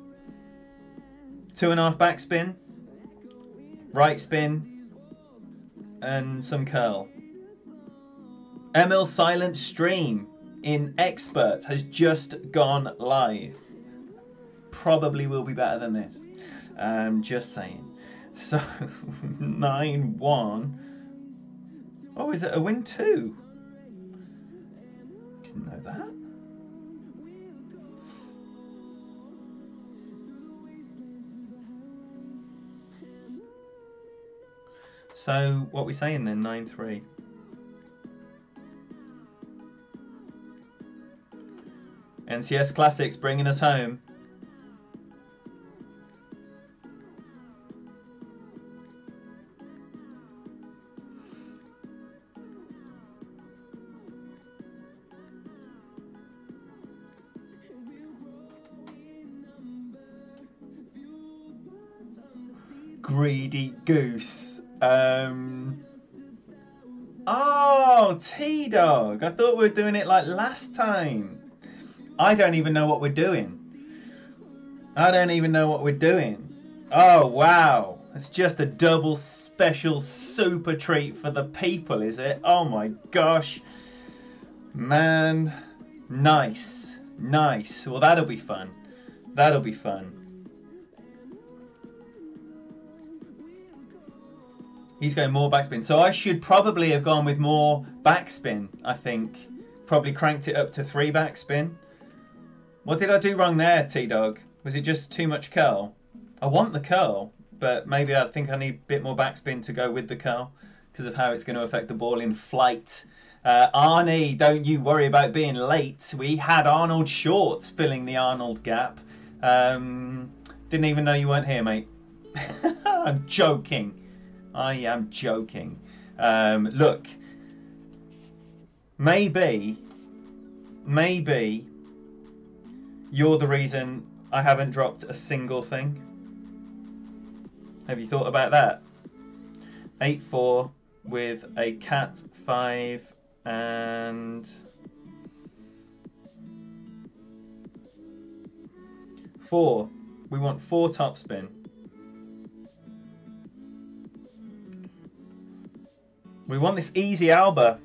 2.5 backspin, right spin, and some curl. ML Silent Stream in Expert has just gone live. Probably will be better than this. Just saying. So 9-1. Oh, is it a win 2? Didn't know that. So what are we saying then? 9-3. NCS Classics bringing us home. Greedy goose. Oh, T-Dog. I thought we were doing it like last time. I don't even know what we're doing. I don't even know what we're doing. Oh, wow. It's just a double special super treat for the people, is it? Oh my gosh. Man. Nice. Nice. Well, that'll be fun. That'll be fun. He's going more backspin. So I should probably have gone with more backspin, I think. Probably cranked it up to 3 backspin. What did I do wrong there, T-Dog? Was it just too much curl? I want the curl, but maybe I think I need a bit more backspin to go with the curl because of how it's going to affect the ball in flight. Arnie, don't you worry about being late. We had Arnold Short filling the Arnold gap. Didn't even know you weren't here, mate. I'm joking. I am joking. Look, maybe you're the reason I haven't dropped a single thing. Have you thought about that? 8-4 with a cat 5 and 4. We want 4 topspin. We want this easy Alba.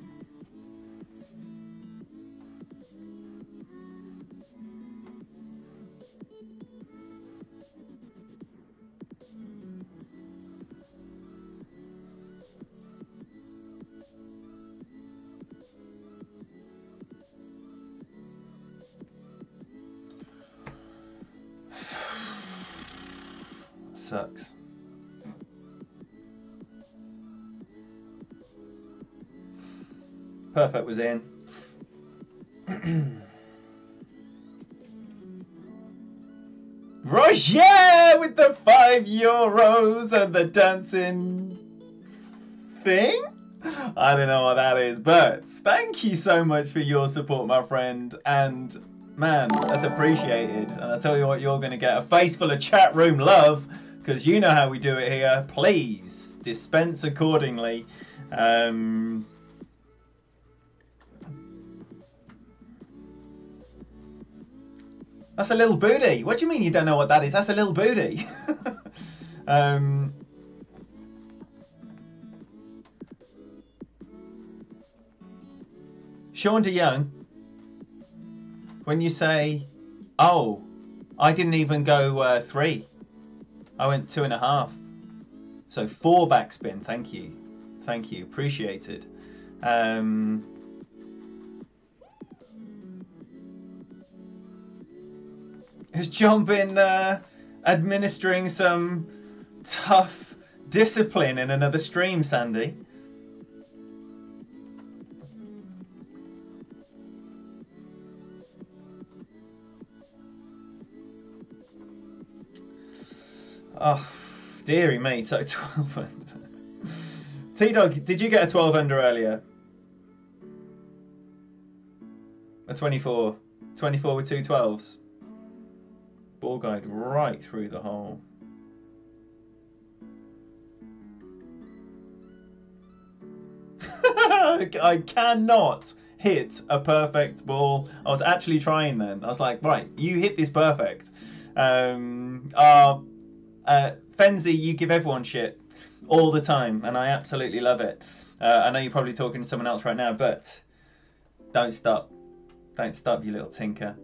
Sucks. Perfect was in. Roger with the €5 and the dancing thing? I don't know what that is, but thank you so much for your support, my friend. And man, that's appreciated. And I tell you what, you're going to get a face full of chat room love because you know how we do it here. Please dispense accordingly. That's a little booty. What do you mean you don't know what that is? That's a little booty. Sean DeYoung, when you say, oh, I didn't even go 3. I went 2.5. So 4 backspin. Thank you. Thank you. Appreciated. Has John been administering some tough discipline in another stream, Sandy? Oh, dearie me. So 12 under. T-Dog, did you get a 12 under earlier? A 24. 24 with 2 12s. Ball guide right through the hole. I cannot hit a perfect ball. I was actually trying then. I was like, right, you hit this perfect. Fenzi, you give everyone shit all the time, and I absolutely love it. I know you're probably talking to someone else right now, but don't stop. Don't stop, you little tinker.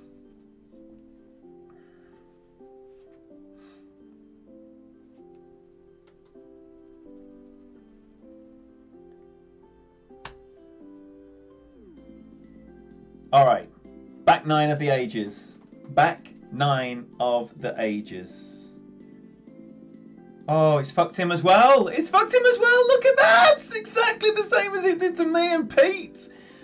All right, back nine of the ages. Back nine of the ages. Oh, it's fucked him as well. It's fucked him as well. Look at that. It's exactly the same as it did to me and Pete.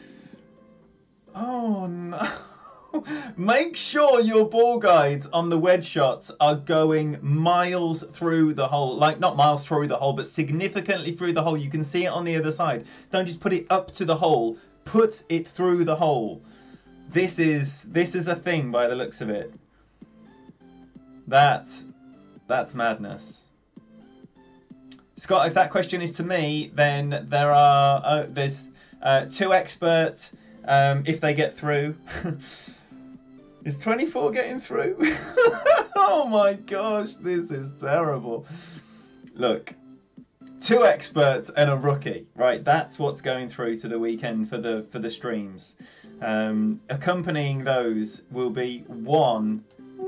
Oh, no. Make sure your ball guides on the wedge shots are going miles through the hole. Like, not miles through the hole, but significantly through the hole. You can see it on the other side. Don't just put it up to the hole. Put it through the hole. This is a thing by the looks of it. That's madness. Scott, if that question is to me, then there's two experts if they get through. Is 24 getting through? Oh my gosh, this is terrible. Look, two experts and a rookie, right? That's what's going through to the weekend for the streams. Accompanying those will be one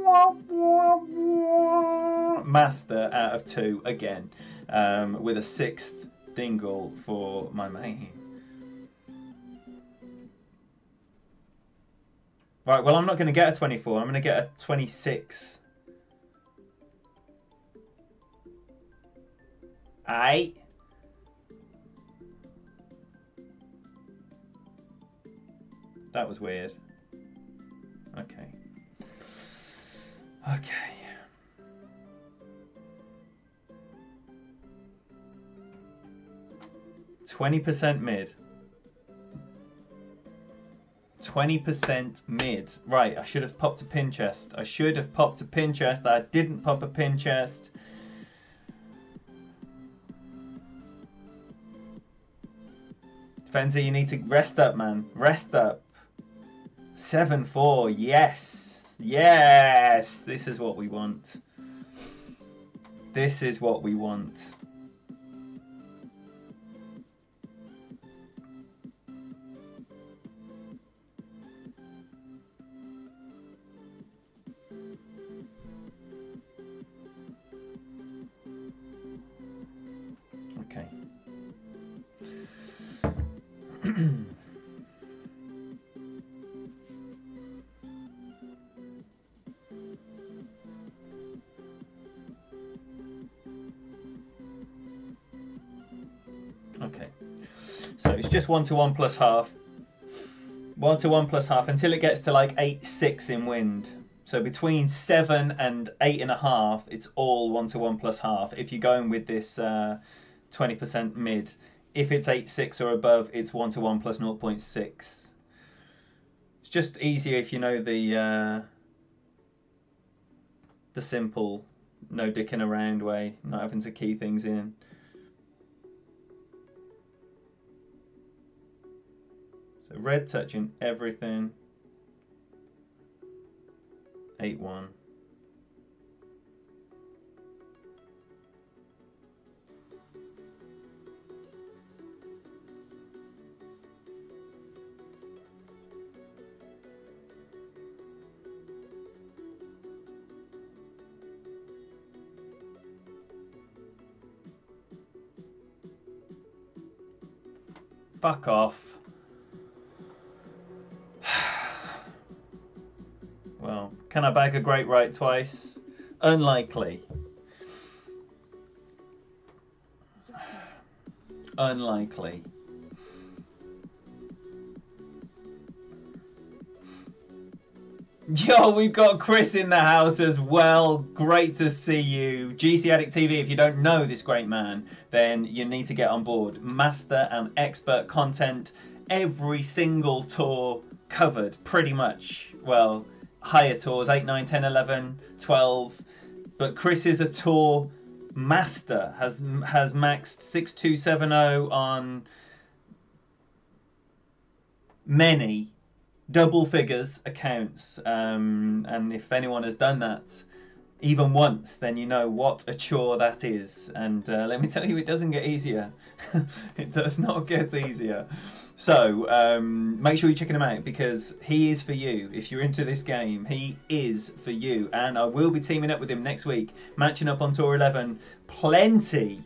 master out of two again, with a sixth dingle for my main. Right, well, I'm not going to get a 24. I'm going to get a 26. Aye. That was weird. Okay. Okay. %20 mid. 20% mid. Right, I should have popped a pin chest. I should have popped a pin chest. I didn't pop a pin chest. Fenzi, you need to rest up, man. Rest up. 7-4. Yes. Yes. This is what we want. This is what we want. Okay. Okay, so it's just 1-1 plus half. 1-1 plus half until it gets to like 8-6 in wind. So between 7 and 8.5, it's all 1-1 plus half. If you're going with this 20% mid, if it's 8-6 or above, it's 1-1 plus 0.6. It's just easier if you know the simple, no dicking around way, not having to key things in. So red touching everything. 8-1. Fuck off. Well, can I bag a great right twice? Unlikely. Unlikely. Yo, we've got Chris in the house as well. Great to see you. GC Addict TV, if you don't know this great man, then you need to get on board. Master and expert content. Every single tour covered, pretty much. Well, higher tours, 8, 9, 10, 11, 12. But Chris is a tour master. Has maxed 6270 on many double figures accounts, and if anyone has done that even once, then you know what a chore that is. And let me tell you, it doesn't get easier. It does not get easier. So make sure you're checking him out, because he is for you. If you're into this game, he is for you. And I will be teaming up with him next week, matching up on Tour 11. Plenty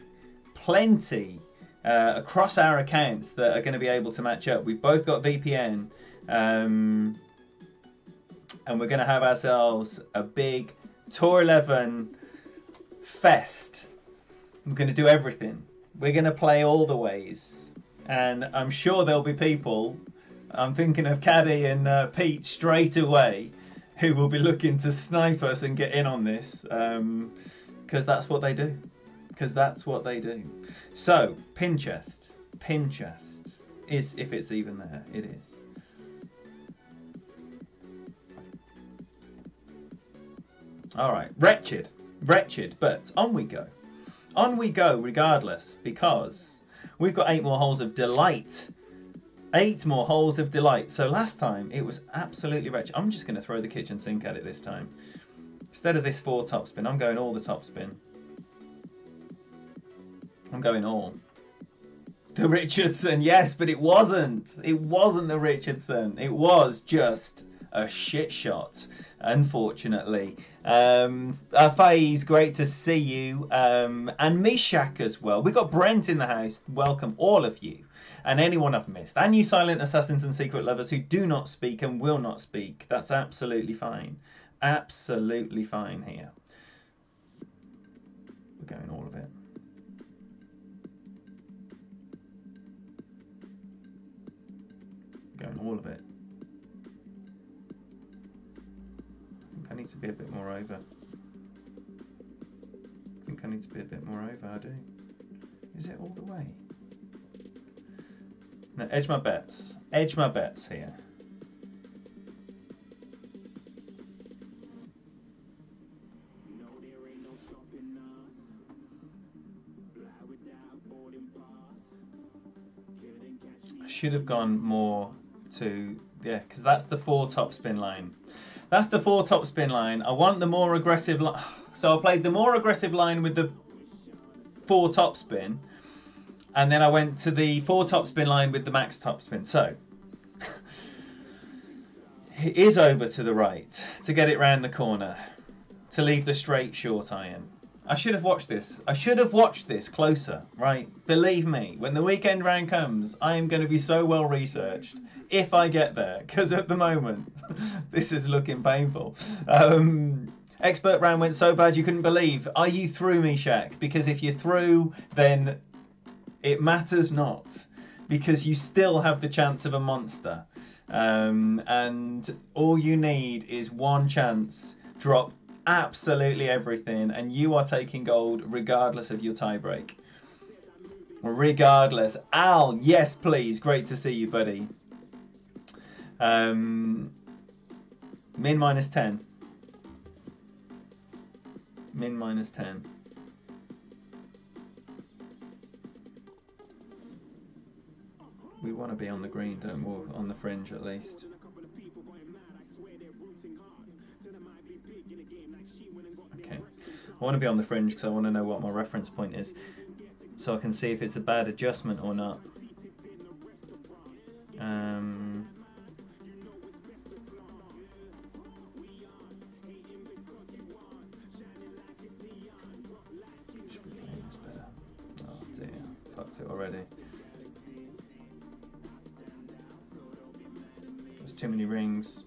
across our accounts that are going to be able to match up. We've both got VPN, and we're going to have ourselves a big Tour 11 fest. We're going to do everything. We're going to play all the ways. And I'm sure there'll be people, I'm thinking of Caddy and Pete straight away, who will be looking to snipe us and get in on this. Because that's what they do. Because that's what they do. So, pin chest. Pin chest. Is, if it's even there, it is. Alright, wretched, but on we go. On we go regardless, because we've got 8 more holes of delight. 8 more holes of delight. So last time it was absolutely wretched. I'm just going to throw the kitchen sink at it this time. Instead of this 4 topspin, I'm going all the topspin. I'm going all. The Richardson, yes, but it wasn't. It wasn't the Richardson. It was just a shit shot, unfortunately. Faiz, great to see you. And Mishak as well. We've got Brent in the house. Welcome all of you. And anyone I've missed. And you silent assassins and secret lovers who do not speak and will not speak. That's absolutely fine. Absolutely fine here. We're going all of it. Going all of it. I need to be a bit more over. I think I need to be a bit more over, I do. Is it all the way? No, edge my bets. Edge my bets here. I should have gone more to, yeah, because that's the 4 topspin line. That's the 4 topspin line. I want the more aggressive line. So I played the more aggressive line with the 4 topspin. And then I went to the 4 topspin line with the max topspin. So it is over to the right to get it round the corner. To leave the straight short iron. I should have watched this. I should have watched this closer, right? Believe me, when the weekend round comes, I am going to be so well researched. If I get there, because at the moment, this is looking painful. Expert round went so bad you couldn't believe. Are you through, Mishak? Because if you're through, then it matters not. Because you still have the chance of a monster. And all you need is one chance. Drop absolutely everything. And you are taking gold regardless of your tie break. Regardless. Al, yes please. Great to see you, buddy. Min minus 10. Min minus 10. We want to be on the green, don't we? On the fringe at least. Okay. I want to be on the fringe because I want to know what my reference point is. So I can see if it's a bad adjustment or not. Already. There's too many rings.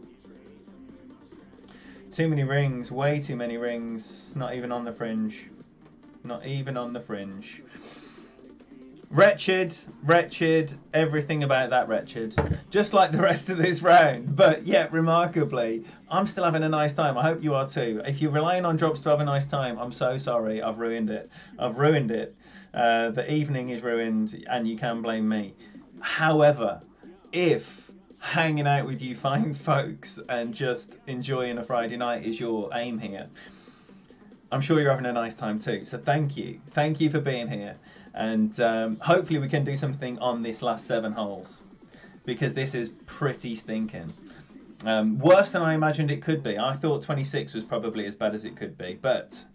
Too many rings, way too many rings. Not even on the fringe. Not even on the fringe. Wretched, wretched, everything about that wretched. Just like the rest of this round. But yet, remarkably, I'm still having a nice time. I hope you are too. If you're relying on drops to have a nice time, I'm so sorry. I've ruined it. I've ruined it. The evening is ruined and you can blame me. However, if hanging out with you fine folks and just enjoying a Friday night is your aim here, I'm sure you're having a nice time too. So thank you. Thank you for being here. And hopefully we can do something on this last 7 holes. because this is pretty stinking. Worse than I imagined it could be. I thought 26 was probably as bad as it could be, but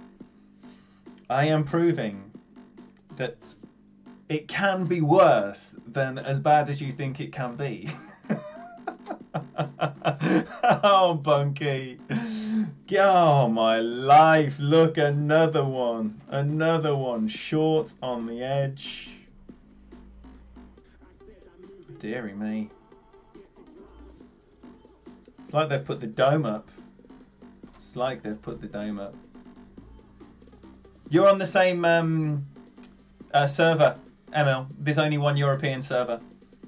I am proving that it can be worse than as bad as you think it can be. Oh, Bunky. Oh, my life. Look, another one. Another one. Short on the edge. Deary me. It's like they've put the dome up. It's like they've put the dome up. You're on the same server, Emil. There's only one European server.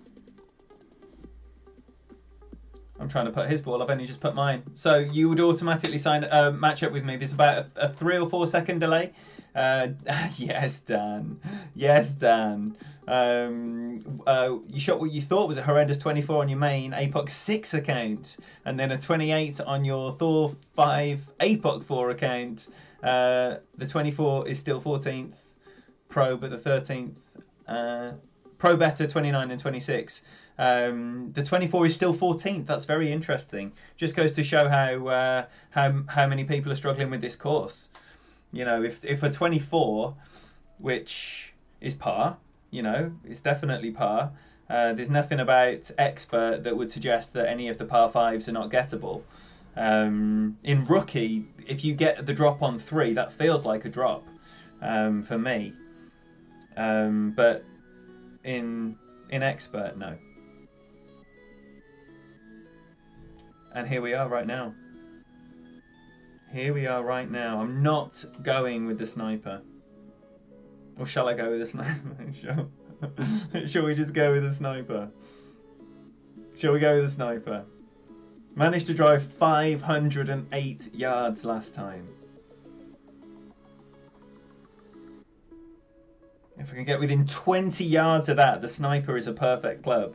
I'm trying to put his ball. I've only just put mine. So you would automatically match up with me. There's about a 3 or 4 second delay. Yes, Dan. Yes, Dan. You shot what you thought was a horrendous 24 on your main APOC 6 account, and then a 28 on your Thor 5 APOC 4 account. The 24 is still 14th Pro, but the 13th Pro Better 29 and 26. The 24 is still 14th. That's very interesting. Just goes to show how many people are struggling with this course. You know, if a 24, which is par, you know, it's definitely par. There's nothing about expert that would suggest that any of the par 5s are not gettable. In rookie, if you get the drop on 3, that feels like a drop for me. But in expert, no. And here we are right now. Here we are right now. I'm not going with the sniper. Or shall I go with the sniper? Shall we just go with the sniper? Shall we go with the sniper? Managed to drive 508 yards last time. If I can get within 20 yards of that, the sniper is a perfect club.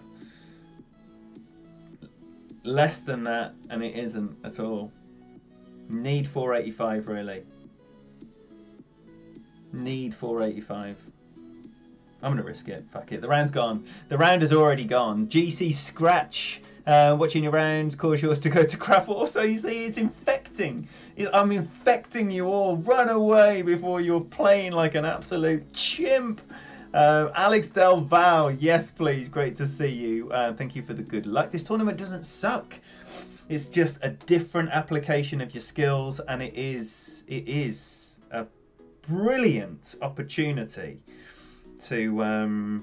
Less than that, and it isn't at all. Need 485, really. Need 485. I'm going to risk it. Fuck it. The round's gone. The round has already gone. GC Scratch. Watching your round, cause yours to go to crap. Also, you see, it's infecting. I'm infecting you all. Run away before you're playing like an absolute chimp. Alex Del Val, yes please, great to see you. Thank you for the good luck. This tournament doesn't suck. It's just a different application of your skills, and it is a brilliant opportunity to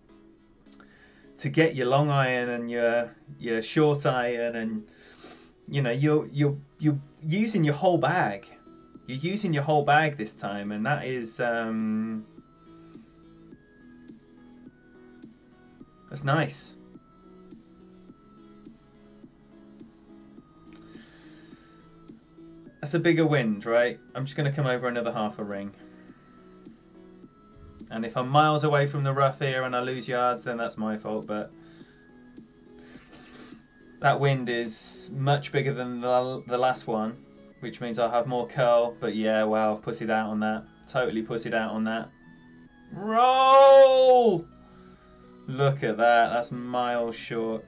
get your long iron and your short iron, and you know you're using your whole bag. You're using your whole bag this time, and that is that's nice. That's a bigger wind, right? I'm just going to come over another half a ring. And if I'm miles away from the rough here and I lose yards, then that's my fault. But that wind is much bigger than the last one, which means I'll have more curl. But yeah, wow, I've pussied out on that. Totally pussied out on that. Roll! Look at that. That's miles short.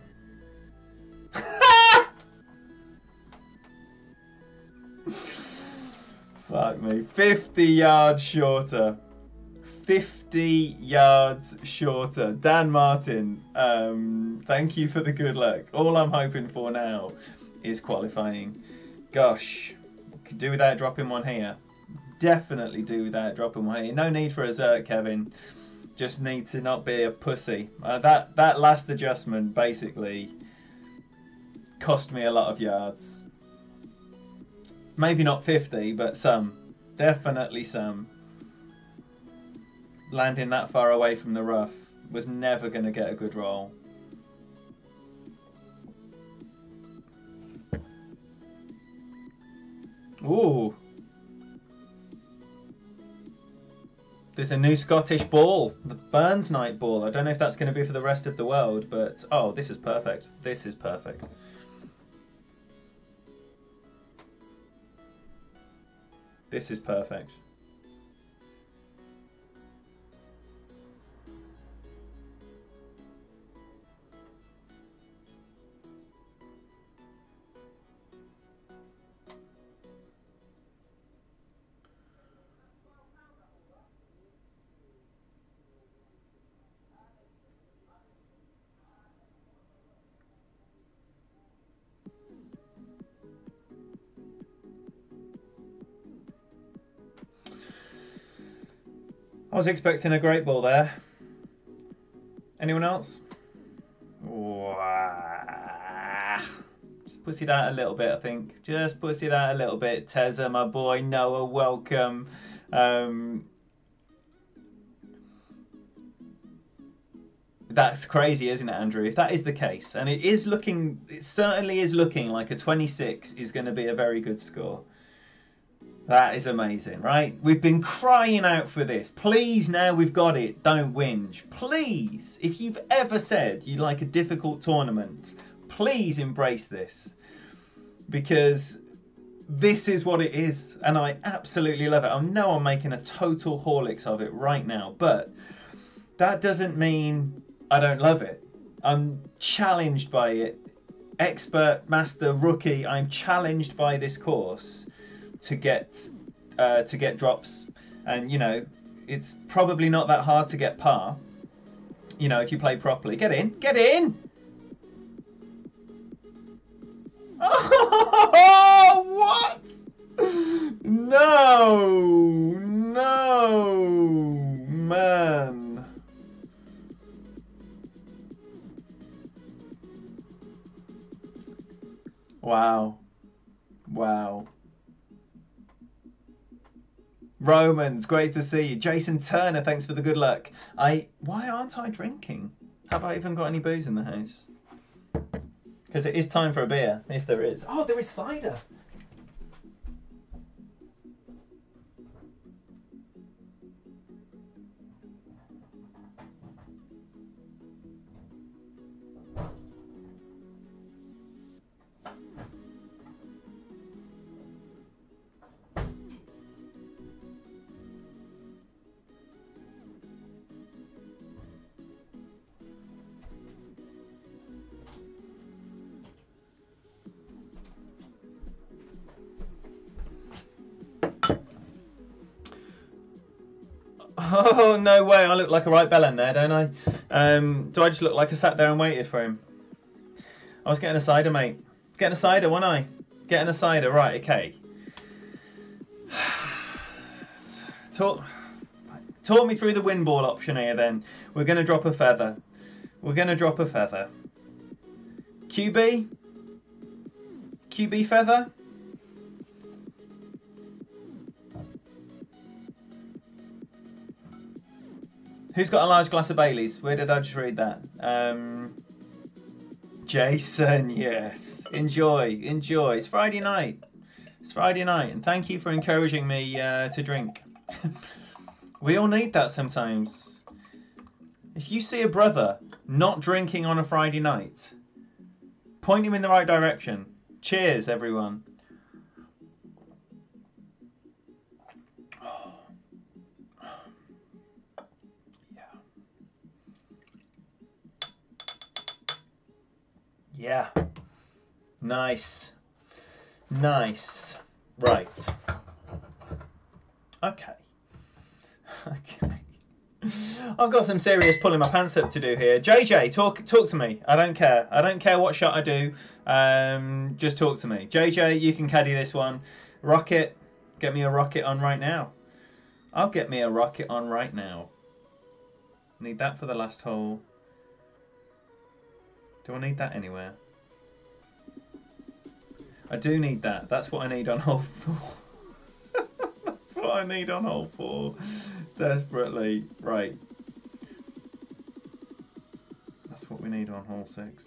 Fuck me. 50 yards shorter. 50 yards shorter. Dan Martin, thank you for the good luck. All I'm hoping for now is qualifying. Gosh, could do without dropping one here. Definitely do without dropping one here. No need for a Zerk, Kevin. Just need to not be a pussy. That last adjustment basically cost me a lot of yards. Maybe not 50, but some. Definitely some. Landing that far away from the rough was never going to get a good roll. Ooh. There's a new Scottish ball, the Burns Night ball. I don't know if that's going to be for the rest of the world, but oh, this is perfect. This is perfect. This is perfect. I was expecting a great ball there. Anyone else? Wow. Just pussy it out a little bit, I think. Just pussy it out a little bit. Tezza, my boy. Noah, welcome. That's crazy, isn't it, Andrew? If that is the case, and it certainly is looking like a 26 is going to be a very good score. That is amazing, right? We've been crying out for this. Please, now we've got it, don't whinge. Please, if you've ever said you like a difficult tournament, please embrace this. Because this is what it is, and I absolutely love it. I know I'm making a total Horlicks of it right now, but that doesn't mean I don't love it. I'm challenged by it. Expert, master, rookie, I'm challenged by this course to get drops. And, you know, it's probably not that hard to get par, you know, if you play properly. Get in! Get in! Oh, what? No! No! Man. Wow. Wow. Romans, great to see you. Jason Turner, thanks for the good luck. Why aren't I drinking? Have I even got any booze in the house? Because it is time for a beer, if there is. Oh, there is cider. Oh, no way. I look like a right bellend there, don't I? Do I just look like I sat there and waited for him? I was getting a cider, mate. Getting a cider, wasn't I? Getting a cider, right, okay. Talk me through the win ball option here, then. We're going to drop a feather. We're going to drop a feather. QB? QB feather? Who's got a large glass of Baileys? Where did I just read that? Jason, yes. Enjoy, enjoy. It's Friday night. It's Friday night, and thank you for encouraging me to drink. We all need that sometimes. If you see a brother not drinking on a Friday night, point him in the right direction. Cheers, everyone. Yeah. Nice. Nice. Right. Okay. Okay. I've got some serious pulling my pants up to do here. JJ, talk to me. I don't care. I don't care what shot I do. Just talk to me. JJ, you can caddy this one. Rocket, get me a rocket on right now. I'll get me a rocket on right now. Need that for the last hole. Do I need that anywhere? I do need that. That's what I need on hole 4. That's what I need on hole 4. Desperately. Right. That's what we need on hole 6.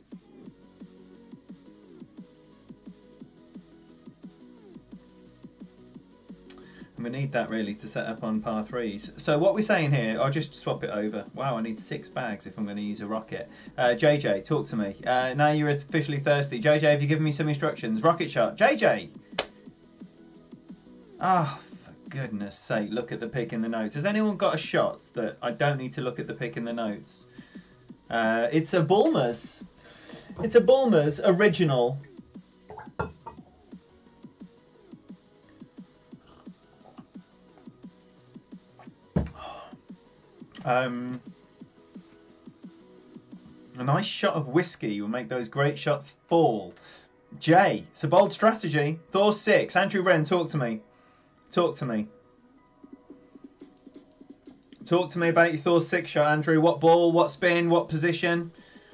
And we need that really to set up on par 3s. So what we're saying here, I'll just swap it over. Wow, I need 6 bags if I'm going to use a rocket. JJ, talk to me. Now you're officially thirsty. JJ, have you given me some instructions? Rocket shot. JJ! Ah, oh, for goodness sake, look at the pick in the notes. Has anyone got a shot that I don't need to look at the pick in the notes? It's a Bulmers. It's a Bulmers original. A nice shot of whiskey will make those great shots fall. Jay, it's a bold strategy. Thor 6. Andrew Wren, talk to me. Talk to me. Talk to me about your Thor 6 shot, Andrew. What ball, what spin, what position?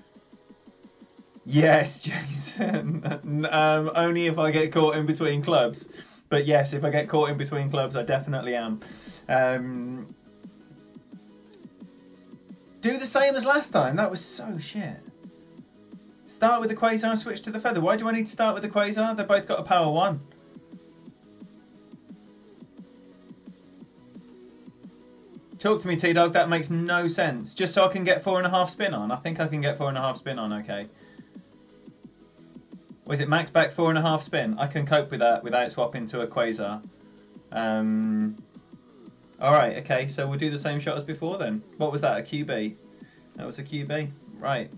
Yes, Jason. Only if I get caught in between clubs. But yes, if I get caught in between clubs, I definitely am. Do the same as last time. That was so shit. Start with the Quasar and switch to the Feather. Why do I need to start with the Quasar? They've both got a power 1. Talk to me, T-Dog. That makes no sense. Just so I can get 4.5 spin on. I think I can get 4.5 spin on, okay. Or is it max back 4.5 spin? I can cope with that without swapping to a Quasar. Alright, okay, so we'll do the same shot as before then. What was that, a QB? That was a QB? Right.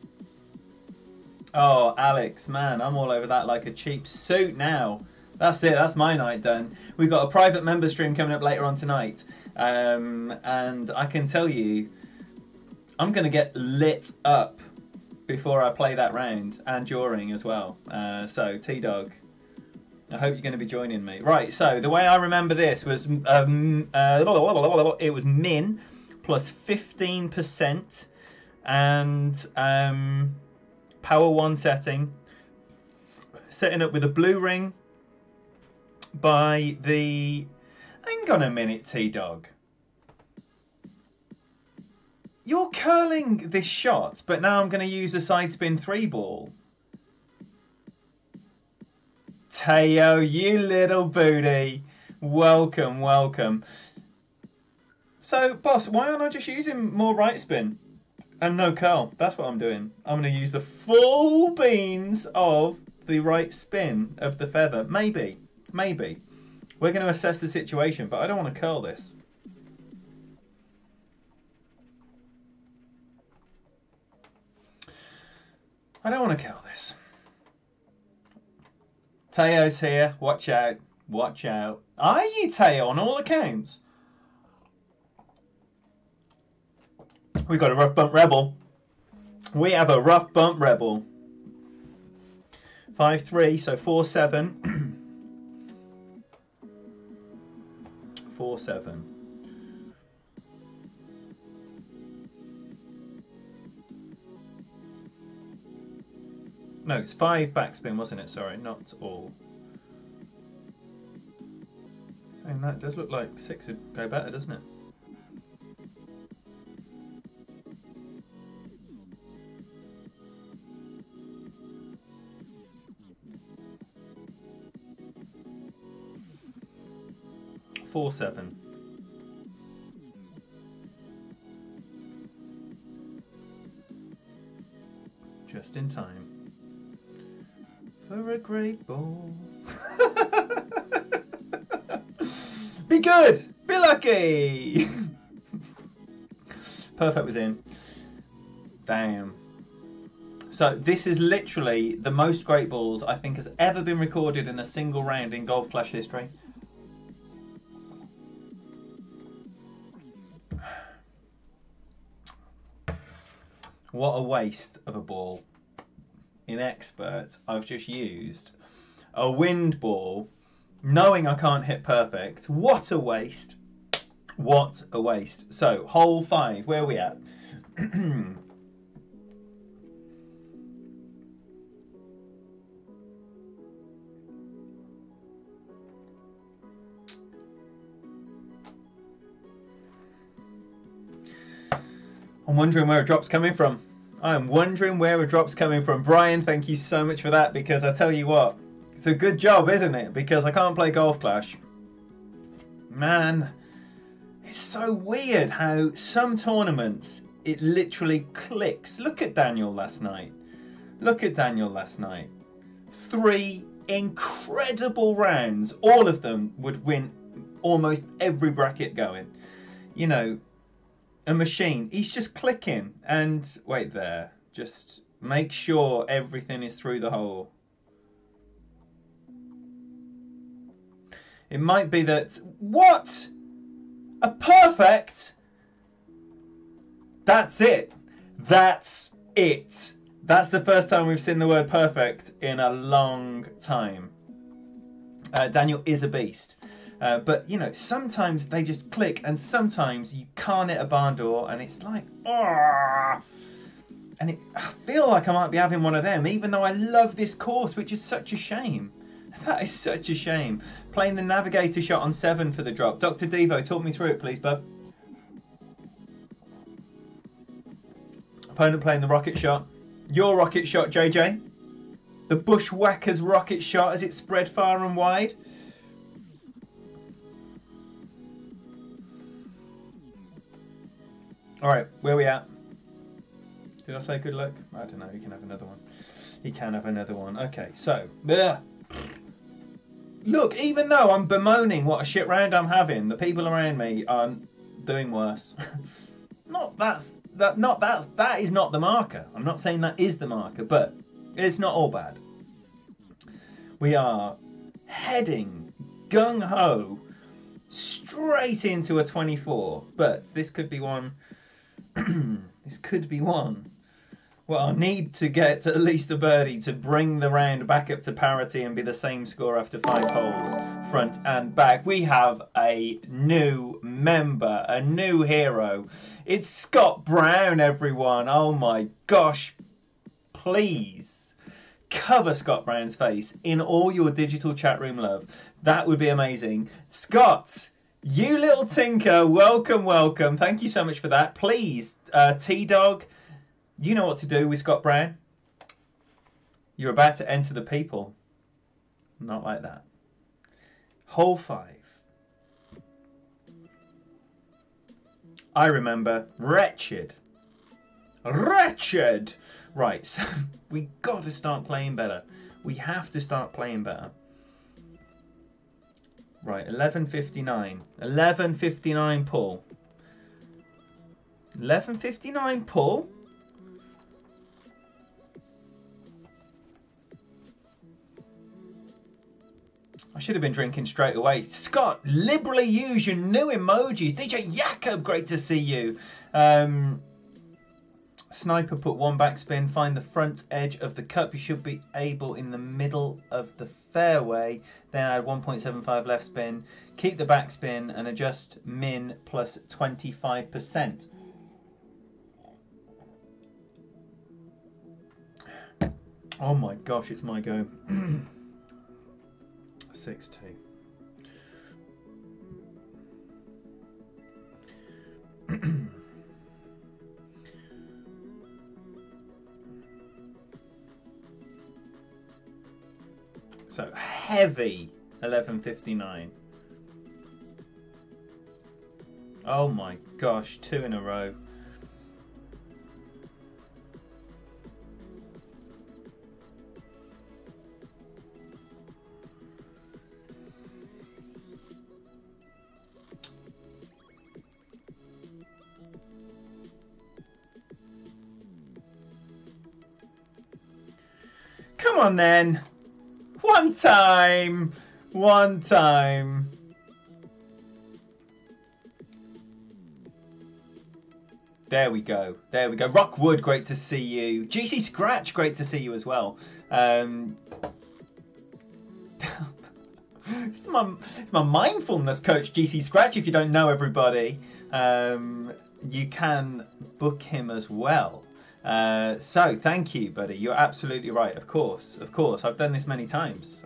Oh, Alex, man, I'm all over that like a cheap suit now. That's it, that's my night done. We've got a private member stream coming up later on tonight. And I can tell you, I'm going to get lit up before I play that round, and during as well. So, T-Dog, I hope you're going to be joining me. Right, so the way I remember this was, it was min plus 15% and power 1 setting. Setting up with a blue ring by the... Hang on a minute, T-Dog. You're curling this shot, but now I'm going to use a side spin 3 ball. Teo, you little booty. Welcome, welcome. So, boss, why aren't I just using more right spin and no curl? That's what I'm doing. I'm going to use the full beans of the right spin of the feather. Maybe, maybe. We're going to assess the situation, but I don't want to curl this. I don't want to curl this. Teo's here. Watch out. Watch out. Are you, Teo, on all accounts? We've got a rough bump rebel. We have a rough bump rebel. 5-3, so 4-7. 4-7. No, it's 5 backspin, wasn't it? Sorry, not all. Saying that does look like 6 would go better, doesn't it? Four, 7. Just in time for a great ball. Be good! Be lucky! Perfect was in. Damn. So this is literally the most great balls I think has ever been recorded in a single round in Golf Clash history. What a waste of a ball. In Expert, I've just used a wind ball, knowing I can't hit perfect. What a waste. What a waste. So, hole 5, where are we at? I'm wondering where a drop's coming from. I'm wondering where a drop's coming from. Brian, thank you so much for that, because I tell you what, it's a good job, isn't it? Because I can't play Golf Clash. Man, it's so weird how some tournaments, it literally clicks. Look at Daniel last night. Look at Daniel last night. 3 incredible rounds. All of them would win almost every bracket going. You know, a machine. He's just clicking. And wait there. Just make sure everything is through the hole. It might be that... What? A perfect? That's it. That's it. That's the first time we've seen the word perfect in a long time. Daniel is a beast. But, you know, sometimes they just click and sometimes you can't hit a barn door and it's like, oh. And I feel like I might be having one of them, even though I love this course, which is such a shame. That is such a shame. Playing the navigator shot on 7 for the drop. Dr. Devo, talk me through it, please, bud. Opponent playing the rocket shot. Your rocket shot, JJ. The Bushwhacker's rocket shot as it spread far and wide. All right, where are we at? Did I say good luck? I don't know. He can have another one. He can have another one. Okay, so. Ugh. Look, even though I'm bemoaning what a shit round I'm having, the people around me are doing worse. That is not the marker. I'm not saying that is the marker, but it's not all bad. We are heading gung-ho straight into a 24, but this could be one. This could be one. Well, I'll need to get at least a birdie to bring the round back up to parity and be the same score after 5 holes, front and back. We have a new member, a new hero. It's Scott Brown, everyone. Oh my gosh. Please cover Scott Brown's face in all your digital chat room love. That would be amazing. Scott, you little tinker, welcome, welcome. Thank you so much for that. Please, T-Dog, you know what to do with Scott Brown. You're about to enter the people. Not like that. Hole 5. I remember. Wretched. Wretched! Right, so we got to start playing better. We have to start playing better. Right, 11:59. 11:59 pull. 11:59 pull? I should have been drinking straight away. Scott, liberally use your new emojis. DJ Jakob, great to see you. Sniper put 1 backspin. Find the front edge of the cup. You should be able in the middle of the fairway. Then add 1.75 left spin. Keep the backspin and adjust min plus 25%. Oh my gosh, it's my go. 6-2. So heavy 11:59. Oh my gosh, 2 in a row. Come on then. One time. One time. There we go. There we go. Rockwood, great to see you. GC Scratch, great to see you as well. It's my mindfulness coach, GC Scratch. If you don't know everybody, you can book him as well. So thank you, buddy. You're absolutely right. Of course. I've done this many times.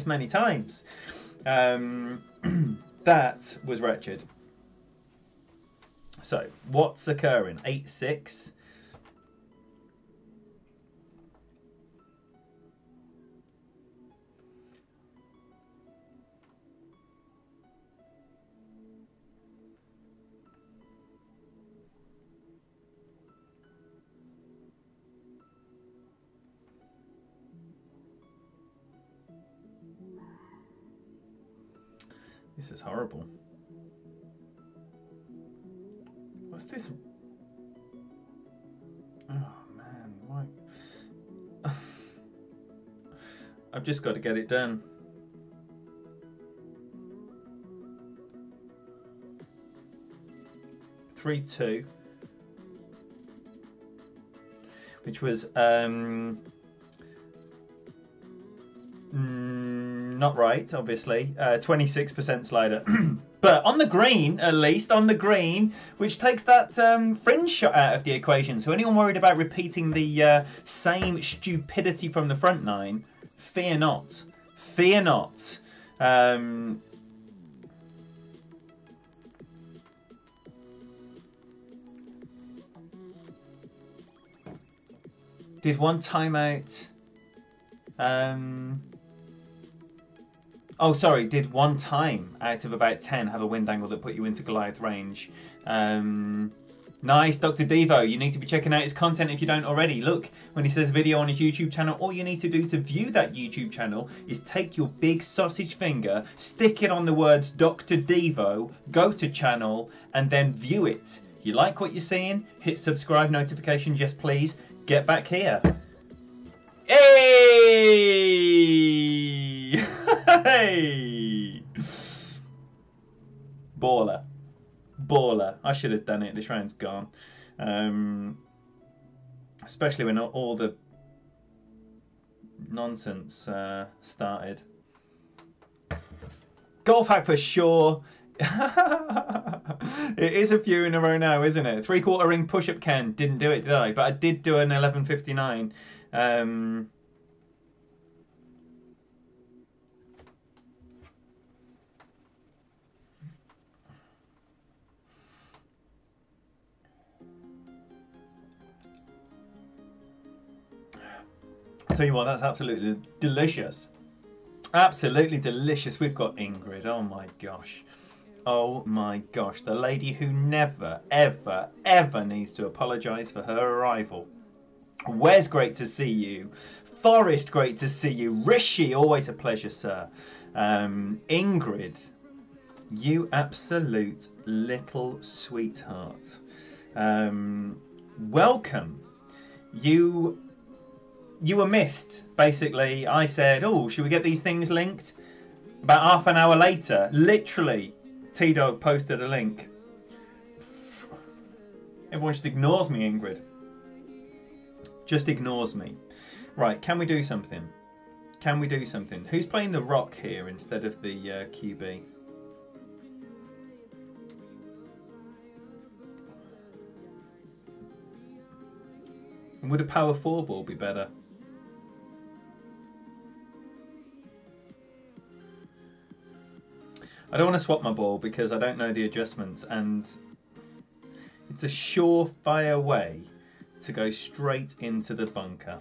That was wretched. So what's occurring? 8-6. This is horrible. What's this? Oh man, why? I've just got to get it done. (3-2), which was not right, obviously. 26% slider. But on the green, at least, on the green, which takes that fringe shot out of the equation. So anyone worried about repeating the same stupidity from the front nine, fear not. Fear not. Did one timeout... oh, sorry, did one time out of about 10 have a wind angle that put you into Goliath range. Nice, Dr. Devo. You need to be checking out his content if you don't already. Look, when he says video on his YouTube channel, all you need to do to view that YouTube channel is take your big sausage finger, stick it on the words Dr. Devo, go to channel, and then view it. You like what you're seeing? Hit subscribe, notifications, yes please. Get back here. Hey! Hey! Baller. Baller. I should have done it. This round's gone. Especially when all the nonsense started. Golf hack for sure. It is a few in a row now, isn't it? 3/4 ring push-up Ken. Didn't do it, did I? But I did do an 11:59. I'll tell you what, that's absolutely delicious. Absolutely delicious. We've got Ingrid. Oh my gosh. Oh my gosh. The lady who never, ever, ever needs to apologise for her arrival. Wes, great to see you. Forrest, great to see you. Rishi, always a pleasure, sir. Ingrid, you absolute little sweetheart. Welcome. You were missed, basically. I said, oh, should we get these things linked? About half an hour later, literally, T-Dog posted a link. Everyone just ignores me, Ingrid. Just ignores me. Right, can we do something? Can we do something? Who's playing the rock here instead of the QB? And would a power 4 ball be better? I don't want to swap my ball because I don't know the adjustments, and it's a surefire way to go straight into the bunker.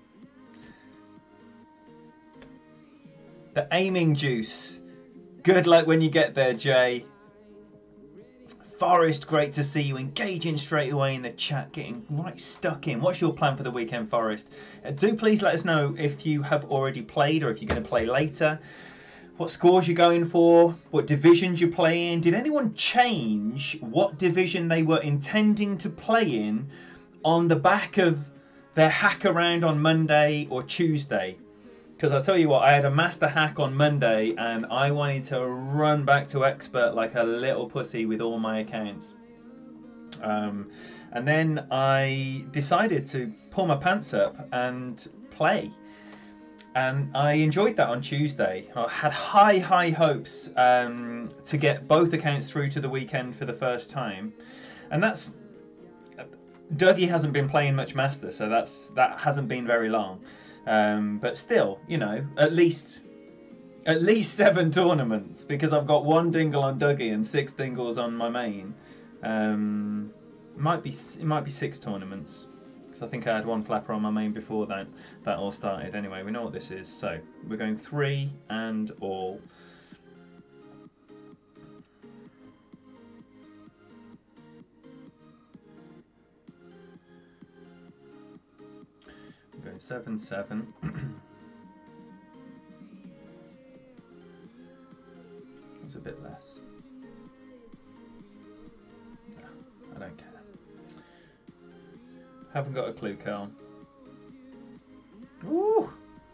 The aiming juice. Good luck when you get there, Jay. Forrest, great to see you engaging straight away in the chat, getting right stuck in. What's your plan for the weekend, Forrest? Do please let us know if you have already played or if you're going to play later. What scores you're going for, what divisions you're playing. Did anyone change what division they were intending to play in on the back of their hack around on Monday or Tuesday? Because I'll tell you what, I had a master hack on Monday and I wanted to run back to expert like a little pussy with all my accounts. And then I decided to pull my pants up and play. And I enjoyed that on Tuesday. I had high hopes to get both accounts through to the weekend for the first time. And that's... Dougie hasn't been playing much Master, so that hasn't been very long. But still, you know, at least 7 tournaments, because I've got 1 dingle on Dougie and 6 dingles on my main. It might be 6 tournaments. I think I had 1 flapper on my main before that all started. Anyway, we know what this is. So we're going 3 and all. We're going 7-7. It's a bit less. No, I don't care. Haven't got a clue, Carl. Ooh.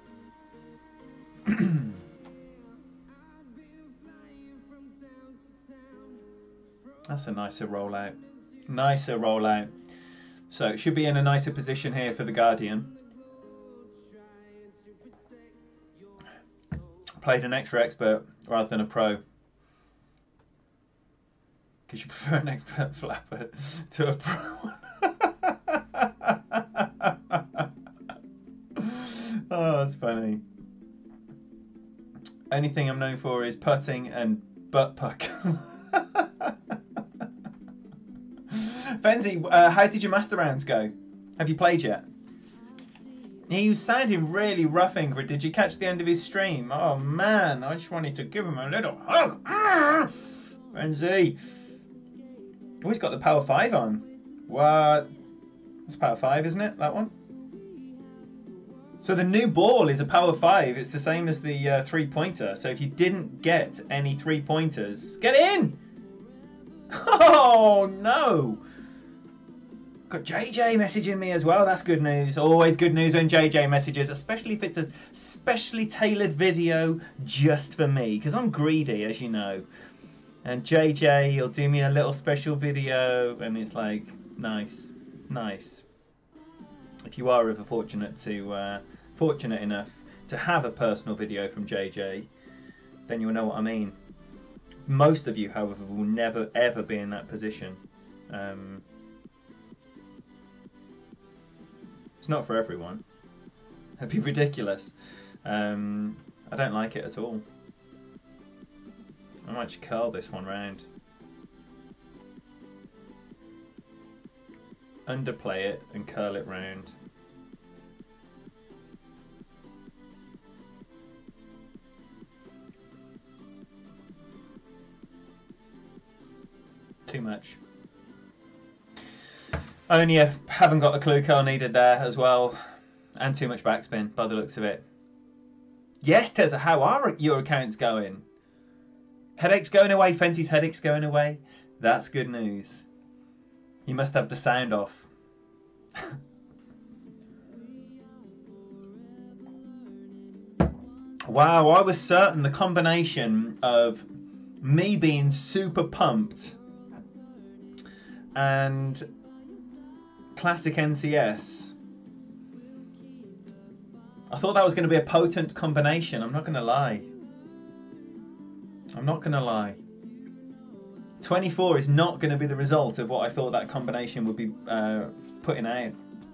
That's a nicer rollout. Nicer rollout. So it should be in a nicer position here for the Guardian. played an extra expert rather than a pro. Because you prefer an expert flapper to a pro. Oh, that's funny. Only thing I'm known for is putting and butt puck. Fenzi, how did your master rounds go? Have you played yet? He was sounding really rough, Ingrid. Did you catch the end of his stream? Oh man, I just wanted to give him a little hug. Fenzi. Oh, he's got the Power 5 on. What? It's Power 5, isn't it? That one? So the new ball is a Power 5. It's the same as the 3-pointer. So if you didn't get any 3-pointers, get in! Oh, no! Got JJ messaging me as well. That's good news. Always good news when JJ messages, especially if it's a specially tailored video just for me, because I'm greedy, as you know. And JJ, he'll do me a little special video, and it's like, nice, nice. If you are ever fortunate enough to have a personal video from JJ, then you'll know what I mean. Most of you, however, will never ever be in that position. It's not for everyone. It'd be ridiculous. I don't like it at all. I might just curl this one round. Underplay it and curl it round. Too much. Only I haven't got the clue curl needed there as well. And too much backspin by the looks of it. Yes, Tessa, how are your accounts going? Headaches going away, Fenty's headaches going away. That's good news. You must have the sound off. Wow, I was certain the combination of me being super pumped and classic NCS, I thought that was going to be a potent combination. I'm not going to lie. I'm not going to lie. 24 is not going to be the result of what I thought that combination would be putting out.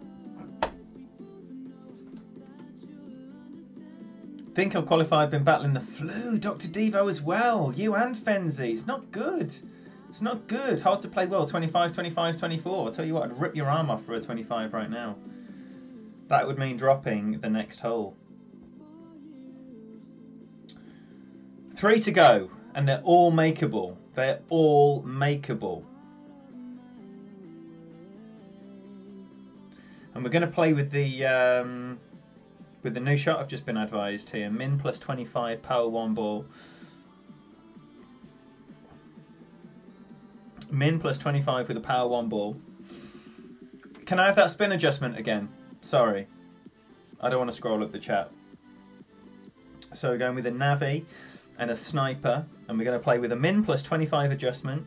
Think I've qualified, been battling the flu. Dr. Devo as well. You and Fenzi. It's not good. It's not good. Hard to play well. 25, 25, 24. I'll tell you what, I'd rip your arm off for a 25 right now. That would mean dropping the next hole. 3 to go. And they're all makeable. They're all makeable. And we're going to play with the new shot I've just been advised here. Min plus 25, power 1 ball. Min plus 25 with a power 1 ball. Can I have that spin adjustment again? Sorry. I don't want to scroll up the chat. So we're going with a Navi and a Sniper. And we're going to play with a min plus 25 adjustment.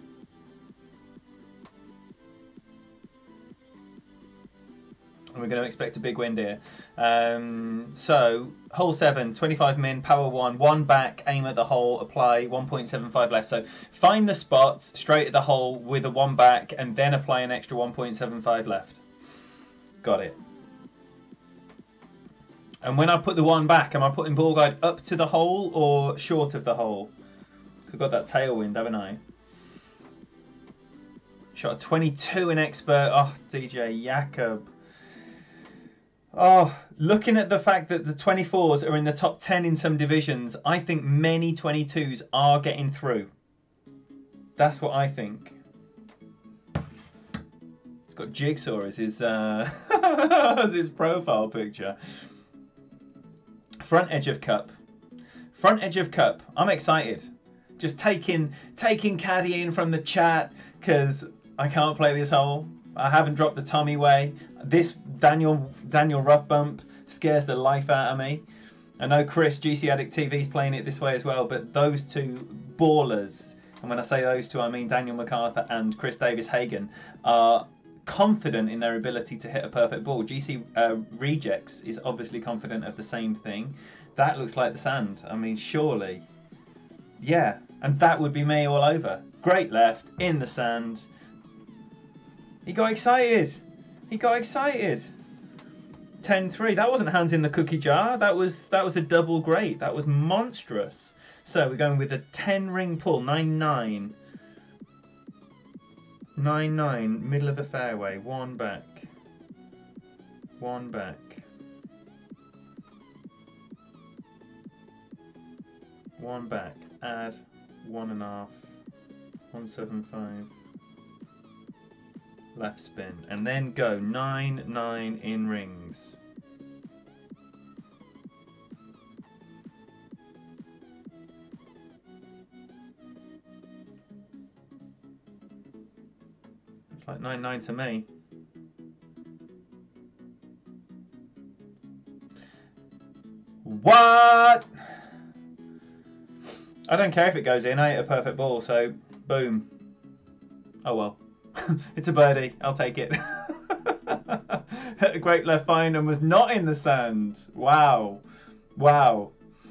And we're going to expect a big wind here. So, hole 7, 25 min, power 1, 1 back, aim at the hole, apply 1.75 left. So, find the spot straight at the hole with a 1 back, and then apply an extra 1.75 left. Got it. And when I put the 1 back, am I putting ball guide up to the hole or short of the hole? Because I've got that tailwind, haven't I? Shot a 22 in expert. Oh, DJ Jakob. Oh, looking at the fact that the 24s are in the top 10 in some divisions, I think many 22s are getting through. That's what I think. It's got Jigsaw as his, as his profile picture. Front edge of cup. Front edge of cup. I'm excited. Just taking caddying from the chat because I can't play this hole. I haven't dropped the Tommy way. This Daniel Rough Bump scares the life out of me. I know Chris, GC Addict TV's playing it this way as well, but those two ballers, and when I say those two, I mean Daniel MacArthur and Chris Davis Hagen, are confident in their ability to hit a perfect ball. GC Rejects is obviously confident of the same thing. That looks like the sand. I mean, surely. Yeah, and that would be me all over. Great left, in the sand. He got excited. He got excited. 10-3. That wasn't hands in the cookie jar. That was a double great. That was monstrous. So we're going with a 10 ring pull. 9-9. 9-9. Middle of the fairway. One back. One back. One back. Add 1.5. 175. Left spin. And then go 9-9 in rings. It's like 9-9 to me. What? I don't care if it goes in. I hit a perfect ball, so boom. Oh well. It's a birdie. I'll take it. Hit a great left fine and was not in the sand. Wow. Wow.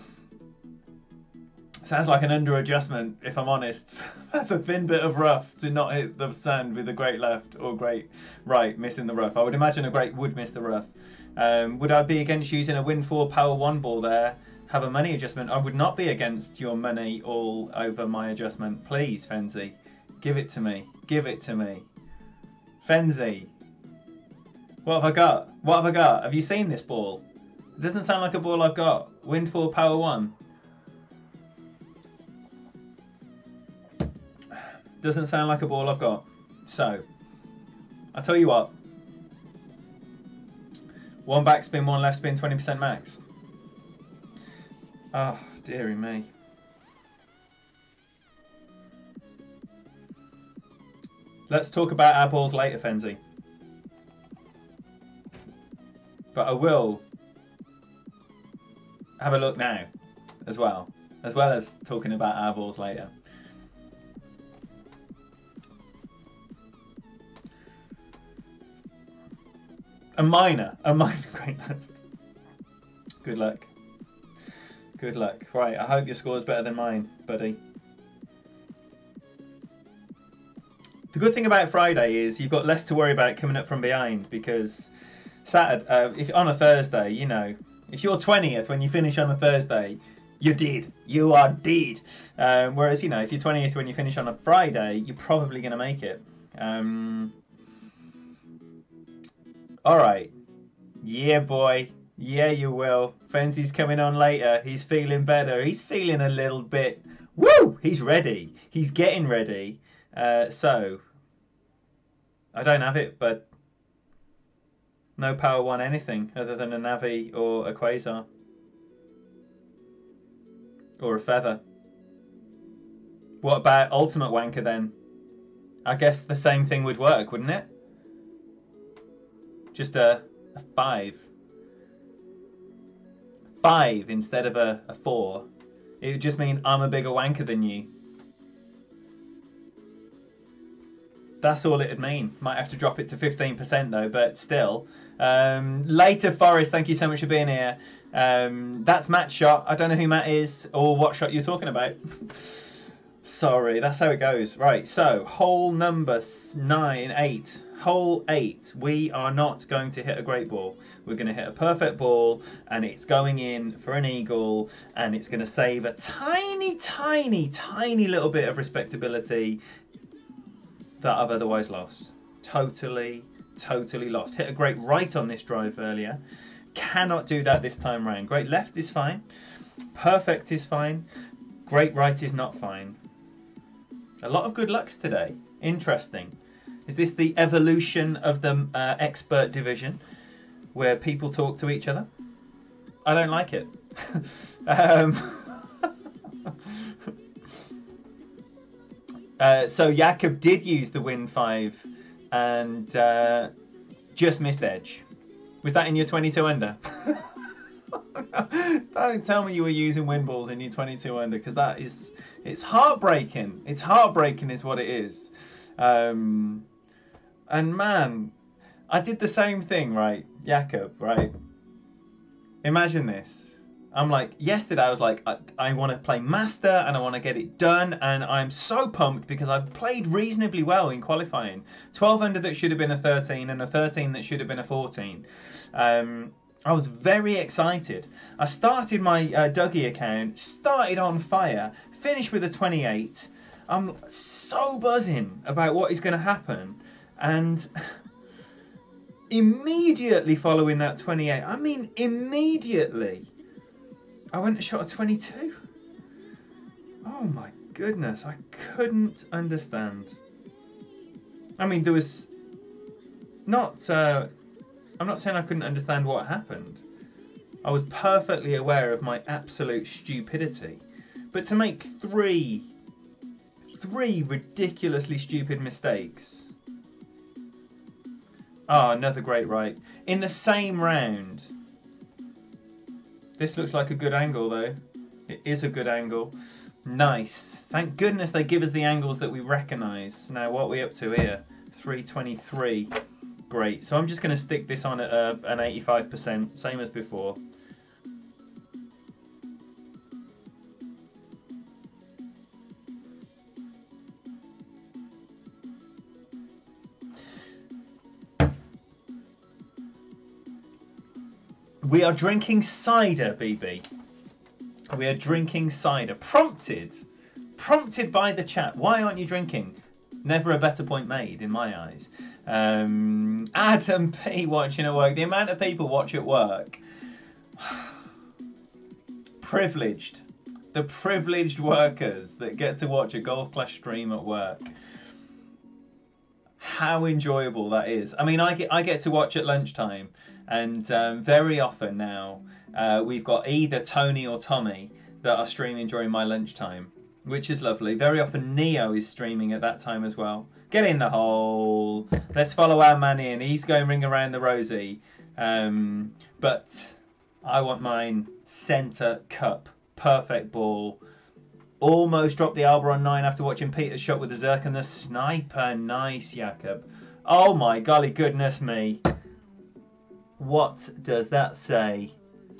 Sounds like an under adjustment, if I'm honest. That's a thin bit of rough to not hit the sand with a great left or great right, missing the rough. I would imagine a great would miss the rough. Would I be against using a Win 4 Power 1 ball there? Have a money adjustment? I would not be against your money all over my adjustment. Please, Fenzi. Give it to me. Give it to me. Fenzi. What have I got? What have I got? Have you seen this ball? It doesn't sound like a ball I've got. Win 4 Power 1. Doesn't sound like a ball I've got. So, I'll tell you what. One back spin, one left spin, 20% max. Oh, dearie me. Let's talk about our balls later, Fenzi. But I will have a look now as well as talking about our balls later. A minor great luck. Good luck. Good luck. Right, I hope your score's better than mine, buddy. The good thing about Friday is you've got less to worry about coming up from behind, because Saturday, if on a Thursday, you know, if you're 20th when you finish on a Thursday, you're dead. You are dead. Whereas, you know, if you're 20th when you finish on a Friday, you're probably going to make it. All right. Yeah, boy. Yeah, you will. Fenzi's coming on later. He's feeling better. He's feeling a little bit... Woo! He's ready. He's getting ready. So, I don't have it, but no Power 1 anything other than a Navi or a Quasar. Or a Feather. What about Ultimate Wanker then? I guess the same thing would work, wouldn't it? Just a 5. 5 instead of a 4. It would just mean I'm a bigger wanker than you. That's all it would mean. Might have to drop it to 15% though, but still. Later, Forrest, thank you so much for being here. That's Matt's shot. I don't know who Matt is or what shot you're talking about. Sorry, that's how it goes. Right, so hole number 8. Hole 8. We are not going to hit a great ball. We're going to hit a perfect ball, and it's going in for an eagle, and it's going to save a tiny, tiny, tiny little bit of respectability that I've otherwise lost. Totally, totally lost. Hit a great right on this drive earlier. Cannot do that this time round. Great left is fine. Perfect is fine. Great right is not fine. A lot of good lucks today. Interesting. Is this the evolution of the expert division where people talk to each other? I don't like it. So Jakob did use the Win 5 and just missed edge. Was that in your 22 under? Don't tell me you were using win balls in your 22 under, because that is, it's heartbreaking. It's heartbreaking is what it is. And man, I did the same thing, right? Jakob, right? Imagine this. I'm like, yesterday I was like, I want to play Master and I want to get it done, and I'm so pumped because I've played reasonably well in qualifying. 12 under that should have been a 13 and a 13 that should have been a 14. I was very excited. I started my Dougie account, started on fire, finished with a 28. I'm so buzzing about what is going to happen, and immediately following that 28, I mean immediately, I went and shot a 22. Oh my goodness, I couldn't understand. I mean, there was not, I'm not saying I couldn't understand what happened. I was perfectly aware of my absolute stupidity. But to make three ridiculously stupid mistakes. Oh, another great right. In the same round. This looks like a good angle though. It is a good angle. Nice. Thank goodness they give us the angles that we recognise. Now what are we up to here? 323. Great. So I'm just going to stick this on at an 85%, same as before. We are drinking cider, BB. We are drinking cider. Prompted by the chat. Why aren't you drinking? Never a better point made, in my eyes. Adam P watching at work. The amount of people watch at work. Privileged. The privileged workers that get to watch a Golf Clash stream at work. How enjoyable that is. I mean, I get to watch at lunchtime. And very often now, we've got either Tony or Tommy that are streaming during my lunchtime, which is lovely. Very often Neo is streaming at that time as well. Get in the hole. Let's follow our man in. He's going ring around the rosy. But I want mine centre cup. Perfect ball. Almost dropped the Alba on 9 after watching Peter's shot with the Zerk and the sniper. Nice, Jakob. Oh my golly goodness me. What does that say?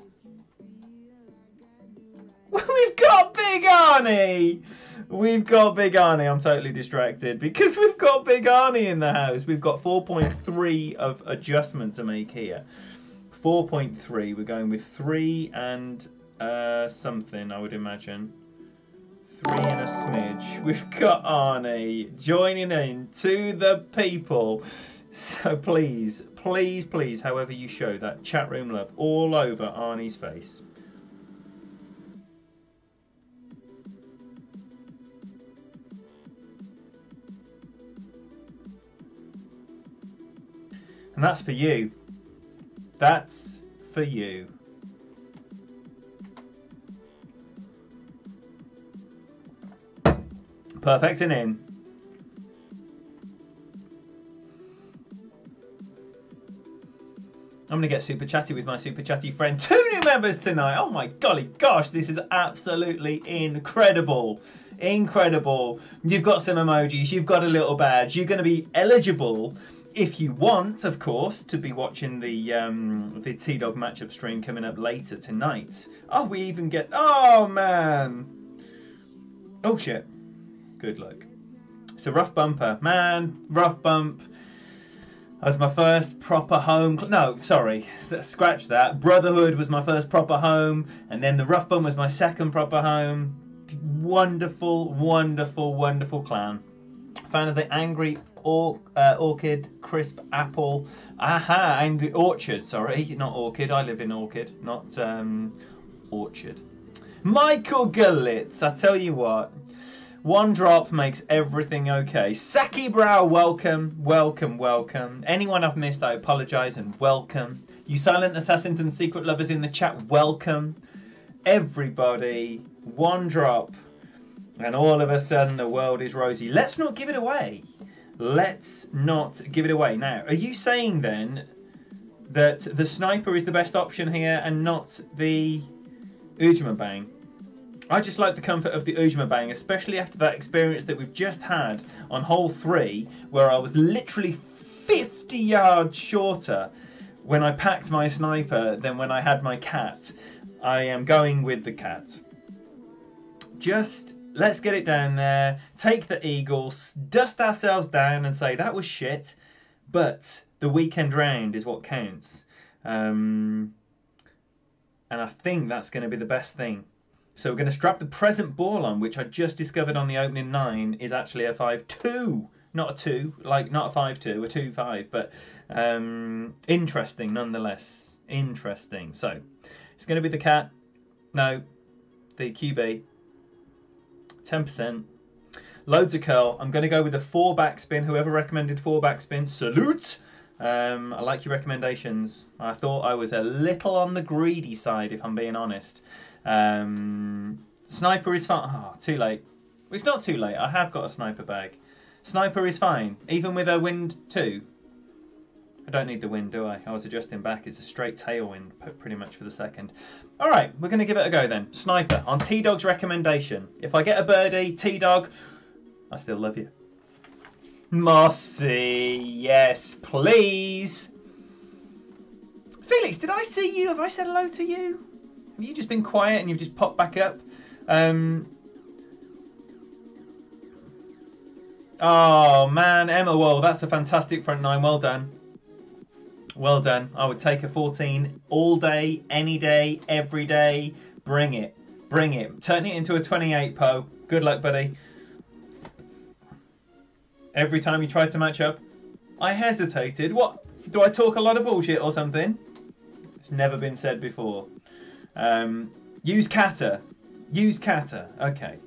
We've got Big Arnie! We've got Big Arnie. I'm totally distracted because we've got Big Arnie in the house. We've got 4.3 of adjustment to make here. 4.3. We're going with 3 and something, I would imagine. 3 and a smidge. We've got Arnie joining in to the people. So please, please, please, however you show that chat room love all over Arnie's face. And that's for you. That's for you. Perfect and in. I'm going to get super chatty with my super chatty friend. 2 new members tonight. Oh my golly gosh, this is absolutely incredible. Incredible. You've got some emojis, you've got a little badge. You're going to be eligible, if you want, of course, to be watching the T-Dog matchup stream coming up later tonight. Oh, we even get... Oh, man. Oh, shit. Good luck. It's a rough bumper. Man, rough bump. That was my first proper home. No, sorry. Scratch that. Brotherhood was my first proper home. And then the rough bump was my second proper home. Wonderful, wonderful, wonderful clan. Fan of the Angry Orchid Crisp Apple. Aha, Angry Orchard, sorry. Not Orchid. I live in Orchid, not Orchard. Michael Galitz, I tell you what. One drop makes everything okay. Saki Brow, welcome, welcome, welcome. Anyone I've missed, I apologise and welcome. You silent assassins and secret lovers in the chat, welcome. Everybody, one drop, and all of a sudden the world is rosy. Let's not give it away. Let's not give it away. Now, are you saying then that the sniper is the best option here and not the Ujima Bang? I just like the comfort of the Ujima Bang, especially after that experience that we've just had on hole 3, where I was literally 50 yards shorter when I packed my sniper than when I had my cat. I am going with the cat. Just let's get it down there, take the eagles, dust ourselves down and say that was shit, but the weekend round is what counts. And I think that's going to be the best thing. So we're going to strap the present ball on, which I just discovered on the opening 9 is actually a 5-2. Not a 2, like not a 5-2, a 2-5, but interesting nonetheless. Interesting. So it's going to be the cat. No, the QB. 10%. Loads of curl. I'm going to go with a 4 backspin. Whoever recommended 4 backspin, salute. I like your recommendations. I thought I was a little on the greedy side, if I'm being honest. Sniper is fine. Oh, too late. It's not too late. I have got a sniper bag. Sniper is fine, even with a wind 2. I don't need the wind, do I? I was adjusting back. It's a straight tailwind, pretty much for the second. All right, we're going to give it a go then. Sniper, on T-Dog's recommendation. If I get a birdie, T-Dog, I still love you. Mossy, yes, please. Felix, did I see you? Have I said hello to you? Have you just been quiet and you've just popped back up? Oh, man, Emma, well, that's a fantastic front 9. Well done. Well done. I would take a 14 all day, any day, every day. Bring it. Bring it. Turn it into a 28, Poe. Good luck, buddy. Every time you tried to match up, I hesitated. What? Do I talk a lot of bullshit or something? It's never been said before. Use Kata. Use Kata. Okay.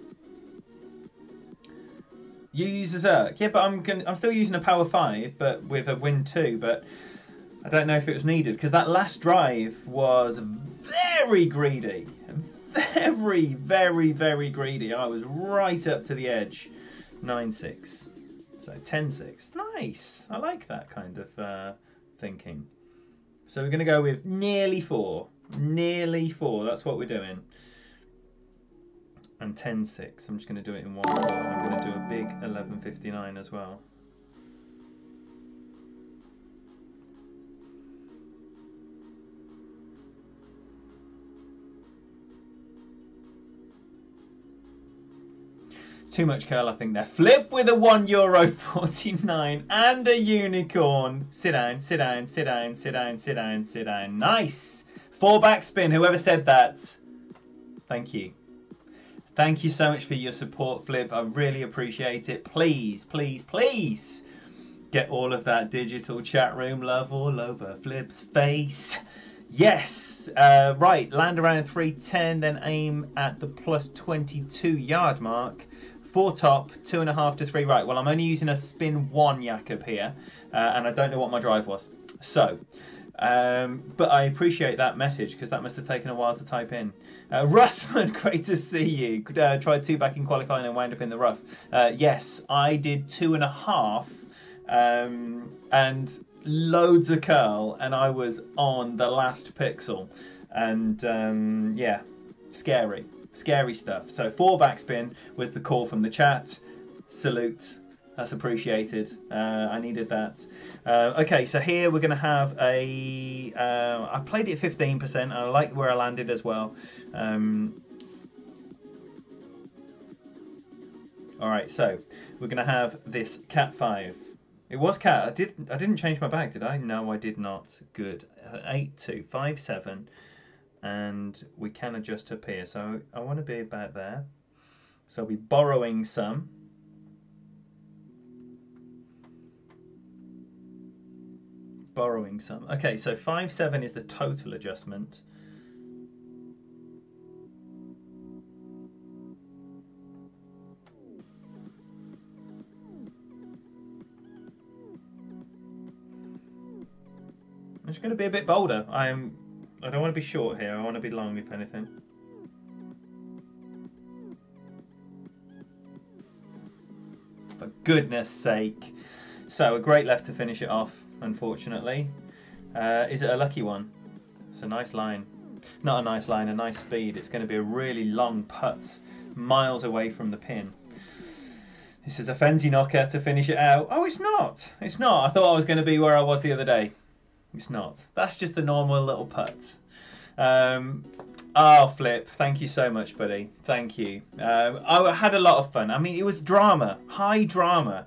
Use a Zerk. Yeah, but I'm still using a power 5, but with a wind 2. But I don't know if it was needed because that last drive was very greedy. Very, very, very greedy. I was right up to the edge. 9-6. So 10-6. Nice. I like that kind of thinking. So we're going to go with nearly 4. Nearly 4. That's what we're doing. And 10-6. I'm just going to do it in one go. I'm going to do a big 11.59 as well. Too much curl, I think there. Flip with a €1.49 and a unicorn. Sit down, sit down, sit down, sit down, sit down, sit down. Nice. 4 backspin. Whoever said that. Thank you. Thank you so much for your support, Flip. I really appreciate it. Please, please, please get all of that digital chat room love all over Flip's face. Yes. Right. Land around 310, then aim at the plus 22 yard mark. 4 top, 2.5 to 3 right. Well, I'm only using a spin 1 Jakob here, and I don't know what my drive was. So, but I appreciate that message because that must have taken a while to type in. Russman, great to see you. Tried 2 back in qualifying and wound up in the rough. Yes, I did 2.5, and loads of curl, and I was on the last pixel, and yeah, scary. Scary stuff. So 4 backspin was the call from the chat. Salute. That's appreciated. I needed that. Okay, so here we're going to have a... I played it 15%, and I like where I landed as well. Alright, so we're going to have this Cat 5. It was Cat. I didn't change my bag, did I? No, I did not. Good. 8-2, 5-7. And we can adjust up here, so I want to be about there. So I'll be borrowing some. Borrowing some. Okay, so 5-7 is the total adjustment. I'm just going to be a bit bolder. I don't want to be short here, I want to be long if anything. For goodness sake. So, a great left to finish it off, unfortunately. Is it a lucky one? It's a nice line. Not a nice line, a nice speed. It's going to be a really long putt, miles away from the pin. This is a Fenzi knocker to finish it out. Oh, it's not. It's not. I thought I was going to be where I was the other day. It's not. That's just a normal little putt. Oh, Flip, thank you so much, buddy. Thank you. I had a lot of fun. I mean, it was drama, high drama.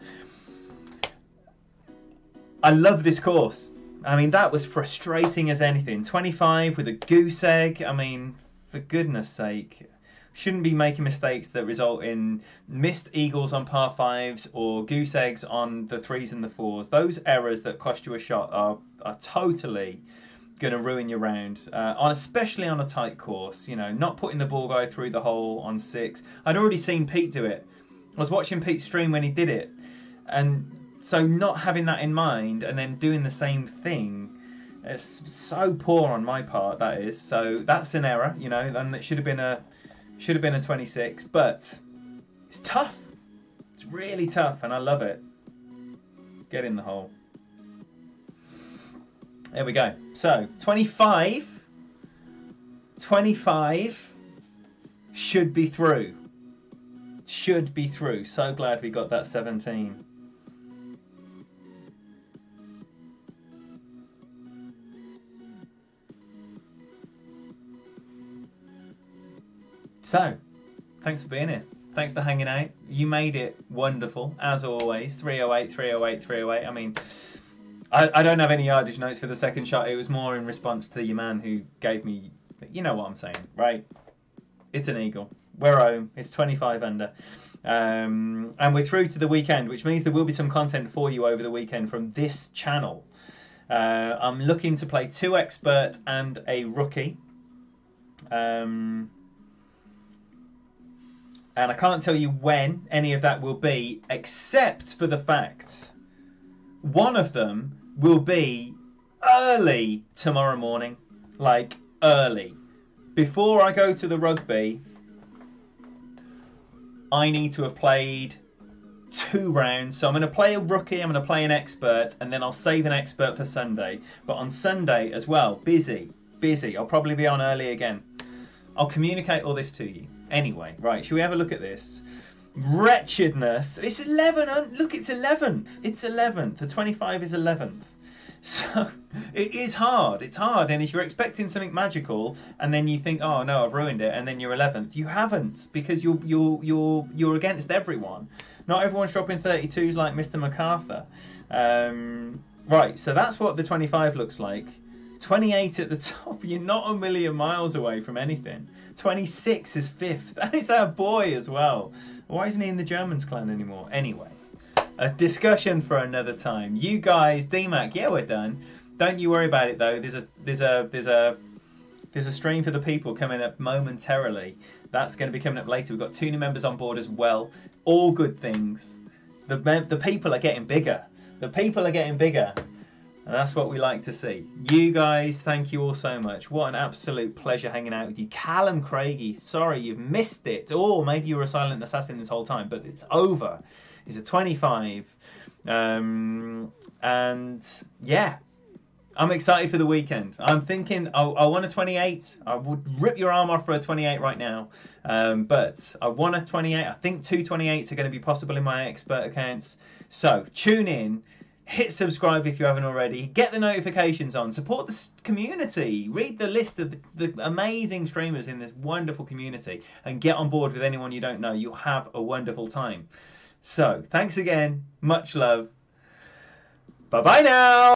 I love this course. I mean, that was frustrating as anything. 25 with a goose egg. I mean, for goodness sake. Shouldn't be making mistakes that result in missed eagles on par 5s or goose eggs on the 3s and the 4s. Those errors that cost you a shot are totally going to ruin your round, especially on a tight course. You know, not putting the ball guy through the hole on 6. I'd already seen Pete do it. I was watching Pete's stream when he did it, and so not having that in mind and then doing the same thing, it's so poor on my part, that is. So that's an error, you know, and it should have been a 26, but it's tough. It's really tough, and I love it. Get in the hole. There we go. So 25 should be through. Should be through. So glad we got that 17. So, thanks for being here. Thanks for hanging out. You made it wonderful, as always. 308, 308, 308. I mean, I don't have any yardage notes for the second shot. It was more in response to your man who gave me... You know what I'm saying, right? It's an eagle. We're home. It's 25 under. And we're through to the weekend, which means there will be some content for you over the weekend from this channel. I'm looking to play 2 expert and a rookie. And I can't tell you when any of that will be, except for the fact one of them will be early tomorrow morning. Like, early. Before I go to the rugby, I need to have played 2 rounds. So I'm going to play a rookie, I'm going to play an expert, and then I'll save an expert for Sunday. But on Sunday as well, busy. I'll probably be on early again. I'll communicate all this to you. Anyway, right, should we have a look at this? Wretchedness. It's 11. Look, it's 11th. It's 11th. The 25 is 11th. So it is hard. It's hard. And if you're expecting something magical and then you think, oh no, I've ruined it, and then you're 11th, you haven't, because you're against everyone. Not everyone's dropping 32s like Mr. MacArthur. Right, so that's what the 25 looks like. 28 at the top. You're not a million miles away from anything. 26 is 5th. And it's our boy as well. Why isn't he in the Germans clan anymore? Anyway, a discussion for another time. You guys, DMAC, yeah, we're done. Don't you worry about it though. There's a stream for the people coming up momentarily. That's going to be coming up later. We've got 2 new members on board as well. All good things. The people are getting bigger. The people are getting bigger. And that's what we like to see. You guys, thank you all so much. What an absolute pleasure hanging out with you. Callum Craigie, sorry you've missed it. Or maybe you were a silent assassin this whole time, but it's over. It's a 25. And yeah, I'm excited for the weekend. I'm thinking I want a 28. I would rip your arm off for a 28 right now. But I want a 28. I think 2 28s are going to be possible in my expert accounts. So tune in. Hit subscribe if you haven't already. Get the notifications on. Support the community. Read the list of the amazing streamers in this wonderful community. And get on board with anyone you don't know. You'll have a wonderful time. So, thanks again. Much love. Bye-bye now.